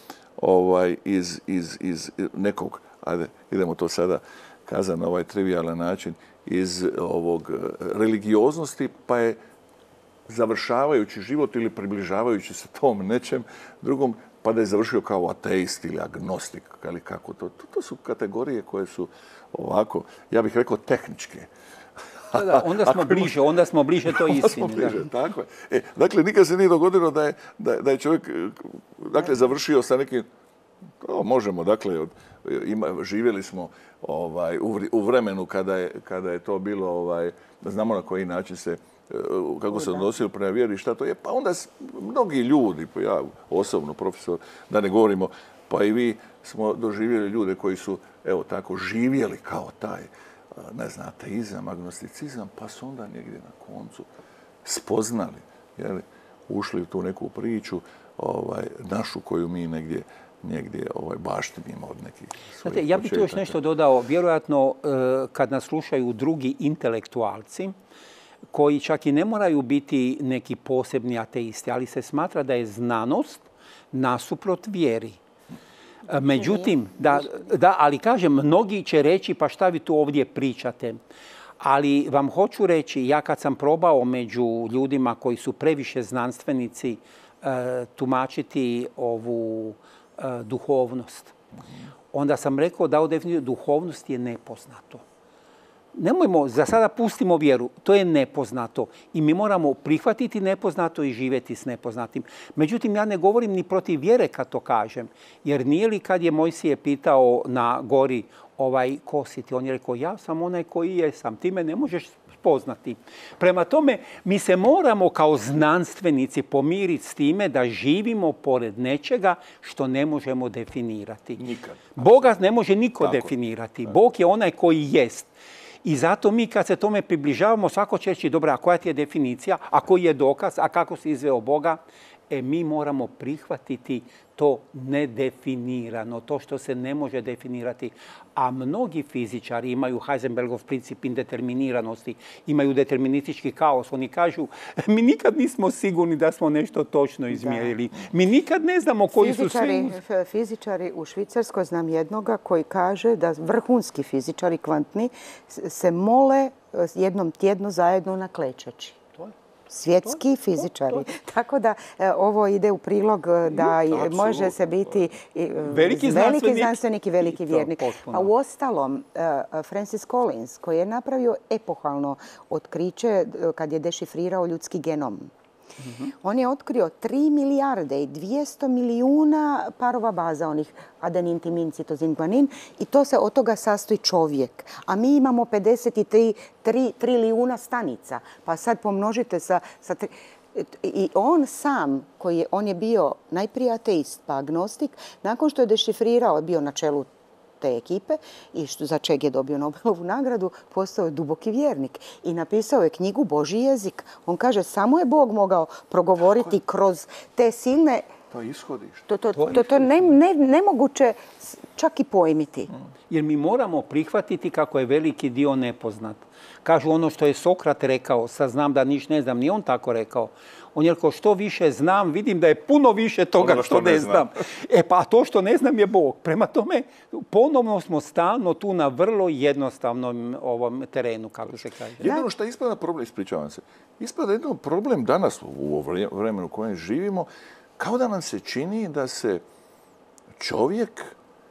iz nekog, ajde, idemo to sada kazati na ovaj trivialan način, iz ovog religioznosti, pa je završavajući život ili približavajući se tom nečem drugom, pa da je završio kao ateist ili agnostik, ali kako to. To su kategorije koje su ovako, ja bih rekao, tehničke. Da, onda smo bliže toj istini. Tako je. Dakle, nikad se nije dogodilo da je čovjek završio sa nekim, možemo, dakle, živjeli smo u vremenu kada je to bilo, da znamo na koji način kako se odnosilo prema vjeri i šta to je. Pa onda mnogi ljudi, pa ja osobno, profesor, da ne govorimo, pa i vi smo doživjeli ljude koji su, evo tako, živjeli kao taj, ne znam, ateizam, agnosticizam, pa su onda negdje na koncu spoznali, ušli u tu neku priču našu koju mi negdje baštinimo od nekih svojih početaka. Ja bih tu još nešto dodao. Vjerojatno, kad nas slušaju drugi intelektualci, koji čak i ne moraju biti neki posebni ateisti, ali se smatra da je znanost nasuprot vjeri. Međutim, ali kažem, mnogi će reći pa šta vi tu ovdje pričate. Ali vam hoću reći, ja kad sam probao među ljudima koji su previše znanstvenici tumačiti ovu duhovnost. Onda sam rekao da duhovnost je nepoznato. Nemojmo, za sada pustimo vjeru, to je nepoznato i mi moramo prihvatiti nepoznato i živjeti s nepoznatim. Međutim, ja ne govorim ni protiv vjere kad to kažem, jer nije li kad je Mojsije pitao na gori ko si ti, on je rekao ja sam onaj koji jesam, ti me ne možeš spoznati. Prema tome, mi se moramo kao znanstvenici pomiriti s time da živimo pored nečega što ne možemo definirati. Nikad. Boga ne može niko definirati. Bog je onaj koji jest. I zato mi kad se tome približavamo, svako će reći, dobra, a koja ti je definicija, a koji je dokaz, a kako si izveo Boga? Mi moramo prihvatiti to nedefinirano, to što se ne može definirati. A mnogi fizičari imaju Heisenbergov princip indeterminiranosti, imaju deterministički kaos. Oni kažu, mi nikad nismo sigurni da smo nešto točno izmjerili. Mi nikad ne znamo koji su svi... Fizičari u Švicarskoj, znam jednoga koji kaže da vrhunski fizičari kvantni se mole jednom tjedno zajedno na klečeći. Svjetski fizičari. Tako da ovo ide u prilog da može se biti veliki znanstvenik i veliki vjernik. A uostalom, Francis Collins, koji je napravio epohalno otkriće kad je dešifrirao ljudski genom. On je otkrio 3 milijarde i 200 milijuna parova baza, onih adenin, timin, citozin, guanin, i to se od toga sastoji čovjek. A mi imamo 53 trilijuna stanica. Pa sad pomnožite sa i on sam, on je bio najprije ateist pa agnostik, nakon što je dešifrirao, bio na čelu te ekipe i za čeg je dobio Nobelovu nagradu, postao je duboki vjernik i napisao je knjigu Božji jezik. On kaže, samo je Bog mogao progovoriti kroz te silne... To je ishodište. To je nemoguće čak i pojmiti. Jer mi moramo prihvatiti kako je veliki dio nepoznat. Kažu ono što je Sokrat rekao, sad znam da niš ne znam, ni on tako rekao. On je rekao, što više znam, vidim da je puno više toga što ne znam. Pa to što ne znam je Bog. Prema tome, ponovno smo stalno tu na vrlo jednostavnom ovom terenu, kako se kaže. Jedino što ispada problem, ispričavam se, ispada jedno problem danas u vremenu u kojem živimo, kao da nam se čini da se čovjek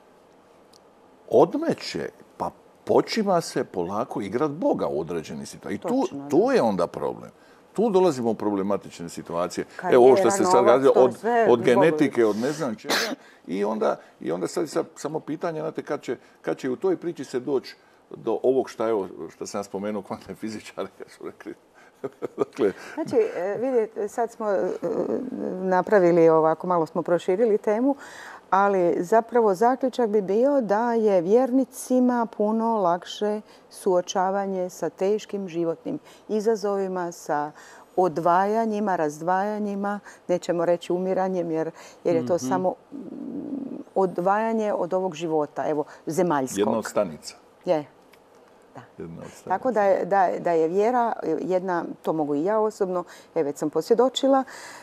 odmeće, pa počima se polako igrat Boga u određeni situaciji. I tu je onda problem. Tu dolazimo u problematične situacije. Evo ovo što ste sad radili od genetike, od ne znam čega. I onda sad samo pitanje, znate, kad će u toj priči se doći do ovog što sam spomenuo, kvantne fizičare, kad su rekli. Znači, vidite, sad smo napravili ovako, malo smo proširili temu, ali zapravo zaključak bi bio da je vjernicima puno lakše suočavanje sa teškim životnim izazovima, sa odvajanjima, razdvajanjima, nećemo reći umiranjem jer je to samo odvajanje od ovog života, evo, zemaljskog. Jedna od stanica. Je. Tako da je vjera jedna, to mogu i ja osobno, već sam posvjedočila,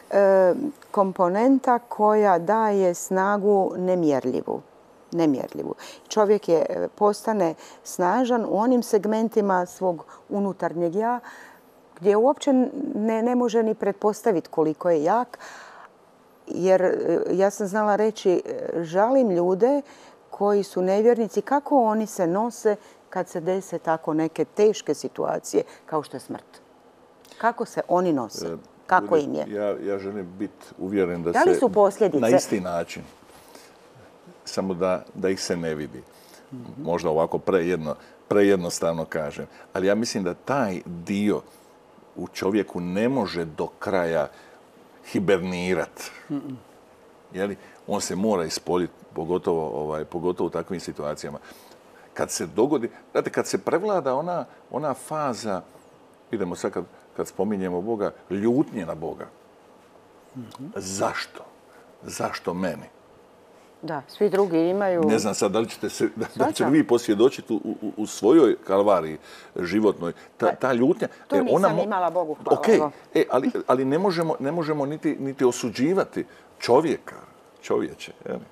komponenta koja daje snagu nemjerljivu. Čovjek postane snažan u onim segmentima svog unutarnjeg ja gdje uopće ne može ni pretpostaviti koliko je jak. Jer ja sam znala reći, žalim ljude koji su nevjernici, kako oni se nose kad se dese tako neke teške situacije kao što je smrt. Kako se oni nose? Kako im je? Ja želim biti uvjeren da li su posljedice na isti način, samo da ih se ne vidi. Možda ovako prejednostavno kažem. Ali ja mislim da taj dio u čovjeku ne može do kraja hibernirati. On se mora ispoljiti, pogotovo u takvim situacijama. Kad se dogodi, znate, kad se prevlada ona faza, idemo sad kad spominjemo Boga, ljutnje na Boga. Zašto? Zašto meni? Da, svi drugi imaju... Ne znam sad da li ćete vi posvjedočiti u svojoj kalvariji životnoj. Ta ljutnja... To nisam imala, Bogu hvala. Okej, ali ne možemo niti osuđivati čovječe,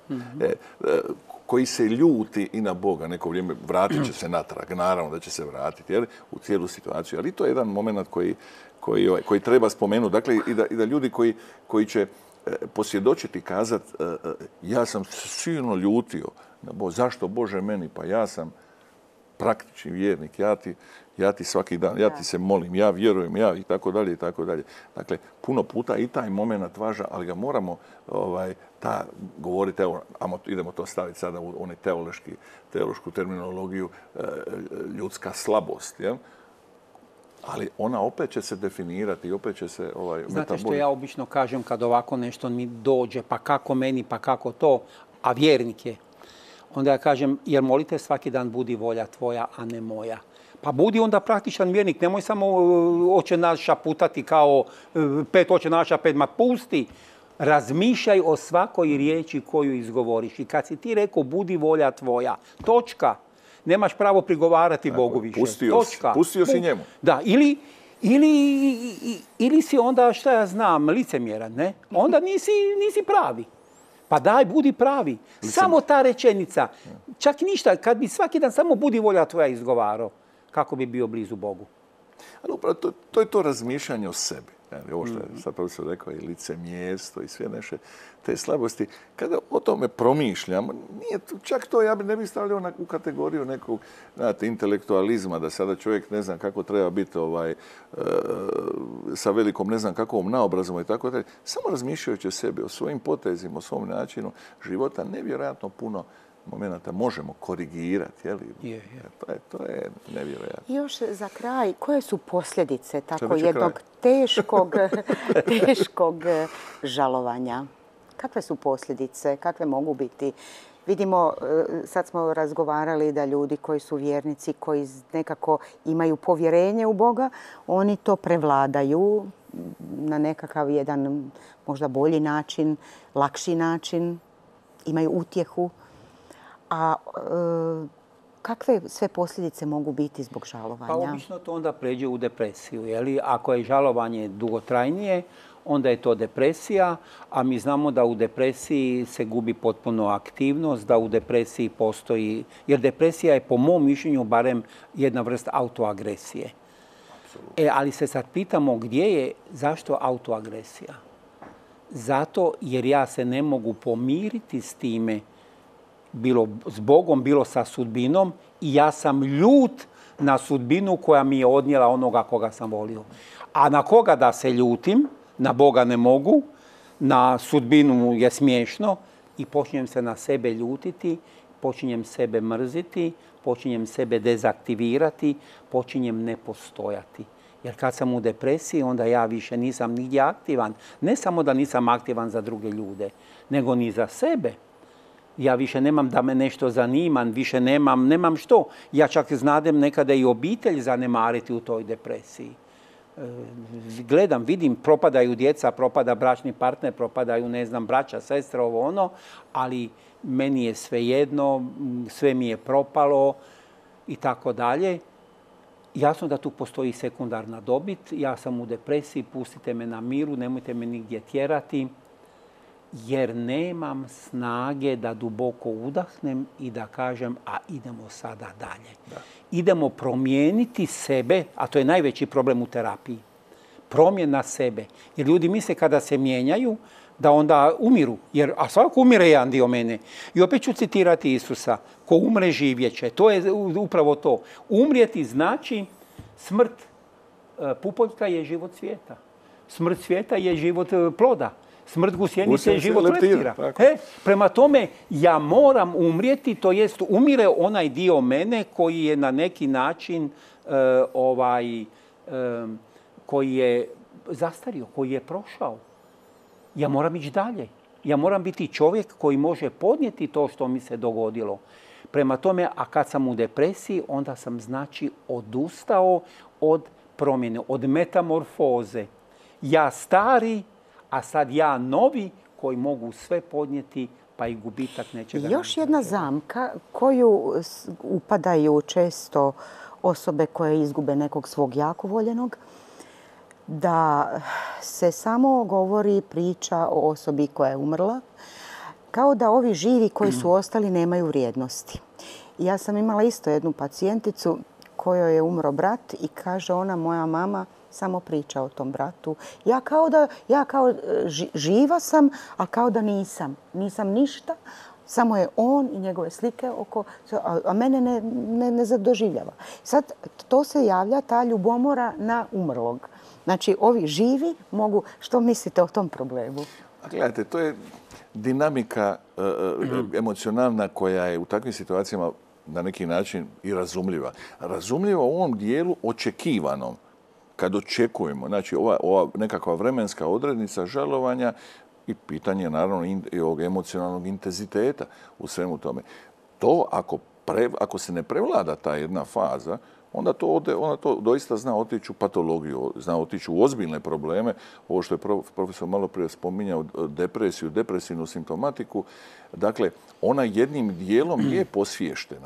koji se ljuti i na Boga neko vrijeme, vratit će se natrag, naravno da će se vratiti u cijelu situaciju. Ali to je jedan moment koji treba spomenuti. Dakle, i da ljudi koji će posvjedočiti, kazati ja sam silno ljutio. Zašto Bože meni? Pa ja sam praktični vjernik, ja ti svaki dan, ja ti se molim, ja vjerujem, ja i tako dalje i tako dalje. Dakle, puno puta i taj moment važan, ali ga moramo govoriti, evo, idemo to staviti sada u onaj teološku terminologiju, ljudska slabost, jel? Ali ona opet će se definirati i opet će se Znate što ja obično kažem kad ovako nešto mi dođe, pa kako meni, pa kako to, a vjernik je. Onda ja kažem, jer molite svaki dan budi volja tvoja, a ne moja. Pa budi onda praktičan vjernik, nemoj samo oče naša putati kao 5 oče naša, 5, ma pusti. Razmišljaj o svakoj riječi koju izgovoriš. I kad si ti rekao budi volja tvoja, točka. Nemaš pravo prigovarati Bogu više. Pustio si njemu. Da, ili si onda, šta ja znam, licemjeran, ne? Onda nisi pravi. Pa daj, budi pravi. Samo ta rečenica. Čak ništa, kad bi svaki dan samo budi volja tvoja izgovarao, kako bi bio blizu Bogu. Ali upravo to je to razmišljanje o sebi. Ovo što je sad profesor rekao, i licemjerstvo i sve naše te slabosti. Kada o tome promišljam, nije čak to, ja ne bih stavljao u kategoriju nekog intelektualizma, da sada čovjek ne znam kako treba biti sa velikom ne znam kakvom naobrazom i tako dalje. Samo razmišljajući o sebi, o svojim potezima, o svom načinu života, nevjerojatno puno momenata možemo korigirati. To je nevjerojatno. Još za kraj, koje su posljedice tako jednog teškog žalovanja? Kakve su posljedice? Kakve mogu biti? Vidimo, sad smo razgovarali da ljudi koji su vjernici, koji nekako imaju povjerenje u Boga, oni to prevladaju na nekakav jedan možda bolji način, lakši način, imaju utjehu. A kakve sve posljedice mogu biti zbog žalovanja? Pa obično to onda pređe u depresiju. Ako je žalovanje dugotrajnije, onda je to depresija, a mi znamo da u depresiji se gubi potpuno aktivnost, da u depresiji postoji, jer depresija je po mom mišljenju barem jedna vrsta autoagresije. Ali se sad pitamo zašto autoagresija? Zato jer ja se ne mogu pomiriti s time, bilo s Bogom, bilo sa sudbinom, i ja sam ljut na sudbinu koja mi je odnijela onoga koga sam volio. A na koga da se ljutim? Na Boga ne mogu, na sudbinu je smiješno i počinjem se na sebe ljutiti, počinjem sebe mrziti, počinjem sebe dezaktivirati, počinjem ne postojati. Jer kad sam u depresiji, onda ja više nisam nigdje aktivan. Ne samo da nisam aktivan za druge ljude, nego ni za sebe. Ja više nemam da me nešto zanima, više nemam što. Ja čak znadem nekada i obitelj zanemariti u toj depresiji. Gledam, vidim, propadaju djeca, propada bračni partner, propadaju, ne znam, braća, sestra, ovo ono, ali meni je svejedno, sve mi je propalo i tako dalje. Jasno da tu postoji sekundarna dobit. Ja sam u depresiji, pustite me na miru, nemojte me nigdje tjerati, jer nemam snage da duboko udahnem i da kažem, a idemo sada dalje. Da. Idemo promijeniti sebe, a to je najveći problem u terapiji. Promjena sebe. Jer ljudi misle kada se mijenjaju, da onda umiru. A svako umire jedan dio mene. I opet ću citirati Isusa. Ko umre, živjet će. To je upravo to. Umrijeti znači smrt pupoljka je život svijeta. Smrt svijeta je život ploda. Smrt gusjenice je život leptira. Prema tome, ja moram umrijeti, to jest umire onaj dio mene koji je na neki način koji je zastario, koji je prošao. Ja moram ići dalje. Ja moram biti čovjek koji može podnijeti to što mi se dogodilo. Prema tome, a kad sam u depresiji, onda sam znači odustao od promjene, od metamorfoze. Ja stari, a sad ja novi koji mogu sve podnijeti, pa i gubitak nečega. Još jedna zamka koju upadaju često osobe koje izgube nekog svog jako voljenog, da se samo govori priča o osobi koja je umrla, kao da ovi živi koji su ostali nemaju vrijednosti. Ja sam imala isto jednu pacijenticu kojoj je umro brat i kaže ona, moja mama samo priča o tom bratu. Ja kao živa sam, a kao da nisam. Nisam ništa, samo je on i njegove slike a mene ne doživljava. Sad to se javlja, ta ljubomora na umrlog. Znači, ovi živi mogu... Što mislite o tom problemu? Gledajte, to je dinamika emocionalna koja je u takvim situacijama na neki način i razumljiva. Razumljiva u ovom dijelu očekivanom, kad očekujemo. Znači, ova nekakva vremenska odrednica žalovanja i pitanje, naravno, i ovog emocionalnog intenziteta u svemu tome. To, ako se ne prevlada ta jedna faza, onda to doista zna otići u patologiju, zna otići u ozbiljne probleme. Ovo što je profesor malo prije spominjao, depresiju, depresivnu simptomatiku. Dakle, ona jednim dijelom je posviještena.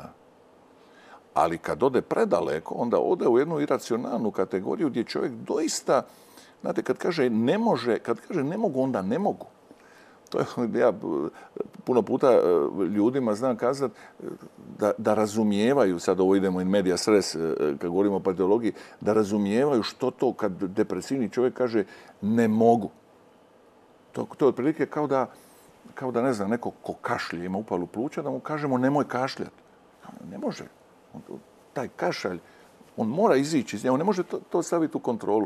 Ali kad ode predaleko, onda ode u jednu iracionalnu kategoriju gdje čovjek doista, znate, kad kaže ne mogu, onda ne mogu. To je, ja puno puta ljudima znam kazati da razumijevaju, sad ovo idemo in media res, kad govorimo o patologiji, da razumijevaju što to kad depresivni čovjek kaže ne mogu. To je otprilike kao da ne znam, neko ko kašlje, ima upalu pluća, da mu kažemo nemoj kašljati. Ne može. Taj kašalj, on mora izići iz njega, on ne može to staviti u kontrolu.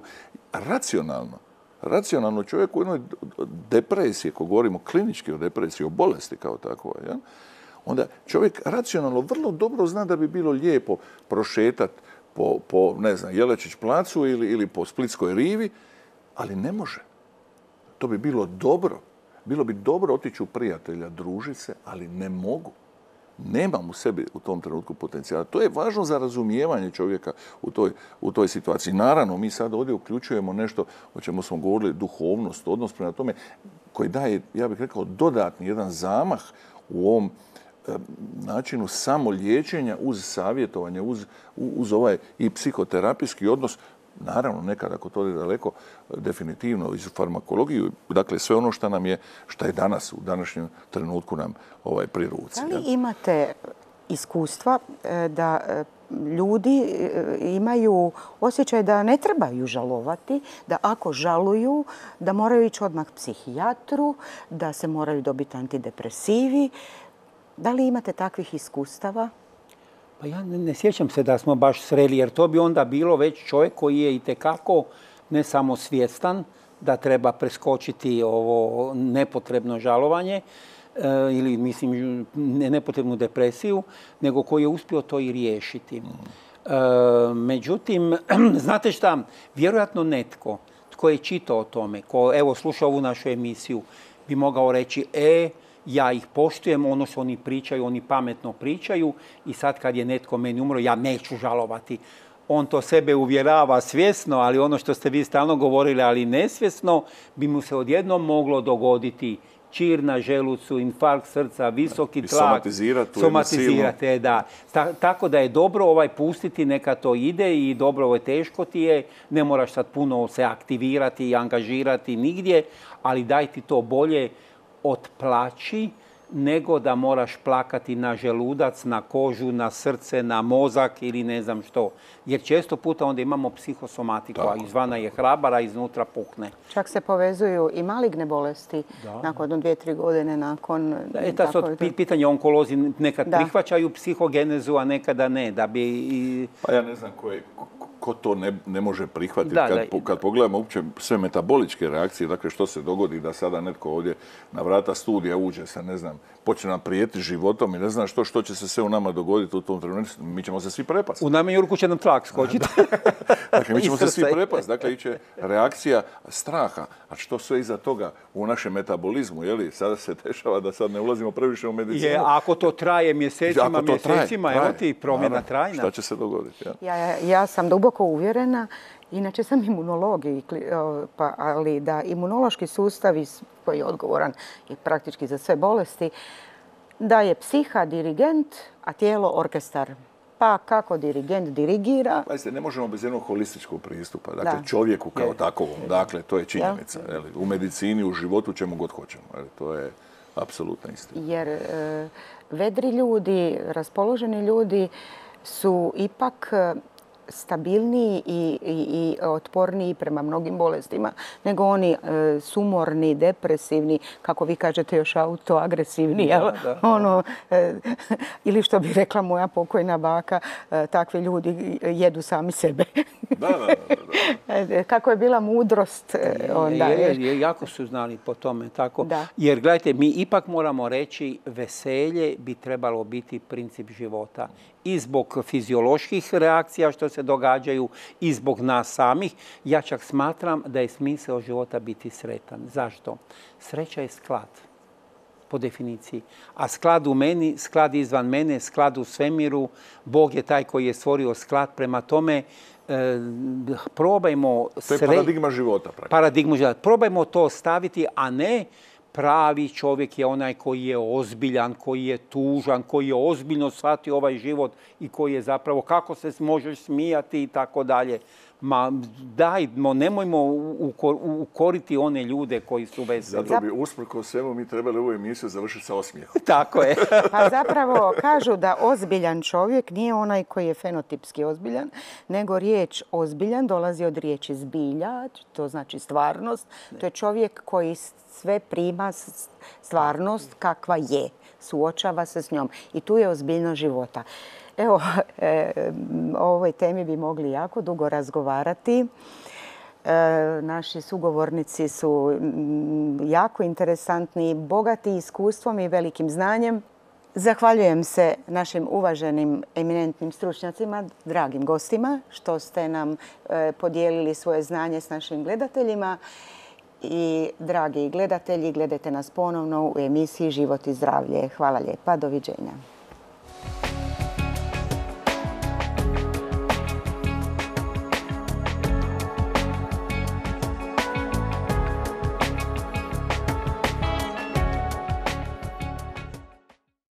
Racionalno čovjek u jednoj depresiji, ako govorimo klinički o depresiji, o bolesti kao takvoj, ja? Onda čovjek racionalno vrlo dobro zna da bi bilo lijepo prošetati po ne znam, Jelečić placu ili po Splitskoj rivi, ali ne može. To bi bilo dobro. Bilo bi dobro otići u prijatelja, družiti se, ali ne mogu. Nemam u sebi u tom trenutku potencijala. To je važno za razumijevanje čovjeka u toj situaciji. Naravno, mi sad ovdje uključujemo nešto o čemu smo govorili, duhovnost, odnos prema tome, koji daje, ja bih rekao, dodatni jedan zamah u ovom načinu samoliječenja uz savjetovanje, uz ovaj i psihoterapijski odnos. Naravno, nekad ako to je daleko, definitivno iz farmakologiju, dakle sve ono što je danas, u današnjem trenutku nam pri ruci. Da li imate iskustva da ljudi imaju osjećaj da ne trebaju žalovati, da ako žaluju, da moraju ići odmah psihijatru, da se moraju dobiti antidepresivi? Da li imate takvih iskustava? Pa ja ne sjećam se da smo baš sreli, jer to bi onda bilo već čovjek koji je itekako ne samo svjestan da treba preskočiti ovo nepotrebno žalovanje ili, mislim, nepotrebnu depresiju, nego koji je uspio to i riješiti. Međutim, znate šta, vjerojatno netko tko je čitao o tome, ko evo sluša ovu našu emisiju, bi mogao reći, ja ih poštujem, ono što oni pričaju, oni pametno pričaju i sad kad je netko meni umro, ja neću žalovati. On to sebe uvjerava svjesno, ali ono što ste vi stalno govorili, ali nesvjesno, bi mu se odjednom moglo dogoditi čir na želucu, infarkt srca, visoki tlak. Somatizirati, da. Tako da je dobro pustiti, neka to ide i dobro, teško ti je, ne moraš sad puno se aktivirati i angažirati nigdje, ali daj ti to bolje otplači nego da moraš plakati na želudac, na kožu, na srce, na mozak ili ne znam što. Jer često puta onda imamo psihosomatiku, a izvana je hrabar, a iznutra pukne. Čak se povezuju i maligne bolesti nakon 2-3 godine nakon... Pitanje onkolozi nekad prihvaćaju psihogenezu, a nekada ne. Pa ja ne znam ko to ne može prihvatiti. Kad pogledamo uopće sve metaboličke reakcije, dakle što se dogodi da sada netko ovdje na vrata studija uđe sa, ne znam, počne nam prijeti životom i ne znam što će se sve u nama dogoditi u tom trenutku. Mi ćemo se svi prepasti. U najmanju ruku će nam tlak skočiti. Dakle, mi ćemo se svi prepasti. Dakle, iće reakcija straha. A što sve iza toga u našem metabolizmu, je li? Sada se dešava da sad ne ulazimo previše u medicinu. Ako to traje mjesecima, evo ti promjena trajna. Šta će se dogoditi? Ja sam duboko uvjerena, inače sam imunolog, ali da imunološki sustav koji je odgovoran praktički za sve bolesti, da je psiha dirigent, a tijelo orkestar. Pa kako dirigent dirigira? Pazite, ne možemo bez jednog holističkog pristupa. Dakle, čovjeku kao takovom. Dakle, to je činjenica. U medicini, u životu, čemu god hoćemo. To je apsolutna istina. Jer vedri ljudi, raspoloženi ljudi su ipak stabilniji i otporniji prema mnogim bolestima nego oni sumorni, depresivni, kako vi kažete još autoagresivni. Ili što bi rekla moja pokojna baka, takvi ljudi jedu sami sebe. Kako je bila mudrost onda. Jako su znali po tome. Tako. Jer gledajte, mi ipak moramo reći veselje bi trebalo biti princip života. I zbog fizioloških reakcija što se događaju i zbog nas samih. Ja čak smatram da je smisao života biti sretan. Zašto? Sreća je sklad, po definiciji. A sklad u meni, sklad izvan mene, sklad u svemiru. Bog je taj koji je stvorio sklad. Prema tome, probajmo... To je paradigma života. Paradigma života. Probajmo to staviti, a ne pravi čovjek je onaj koji je ozbiljan, koji je tužan, koji je ozbiljno shvatio ovaj život i koji je zapravo kako se možeš smijati i tako dalje. Ma dajmo, nemojmo ukoriti one ljude koji su veseli. Zato bi usprkos svemu mi trebali ovu emisiju završiti sa osmijehom. Tako je. Pa zapravo kažu da ozbiljan čovjek nije onaj koji je fenotipski ozbiljan, nego riječ ozbiljan dolazi od riječi zbilja, to znači stvarnost. To je čovjek koji sve prima stvarnost kakva je, suočava se s njom. I tu je ozbiljnost života. Evo, o ovoj temi bi mogli jako dugo razgovarati. Naši sugovornici su jako interesantni, bogati iskustvom i velikim znanjem. Zahvaljujem se našim uvaženim eminentnim stručnjacima, dragim gostima, što ste nam podijelili svoje znanje s našim gledateljima. I dragi gledatelji, gledajte nas ponovno u emisiji Život i zdravlje. Hvala lijepa, doviđenja.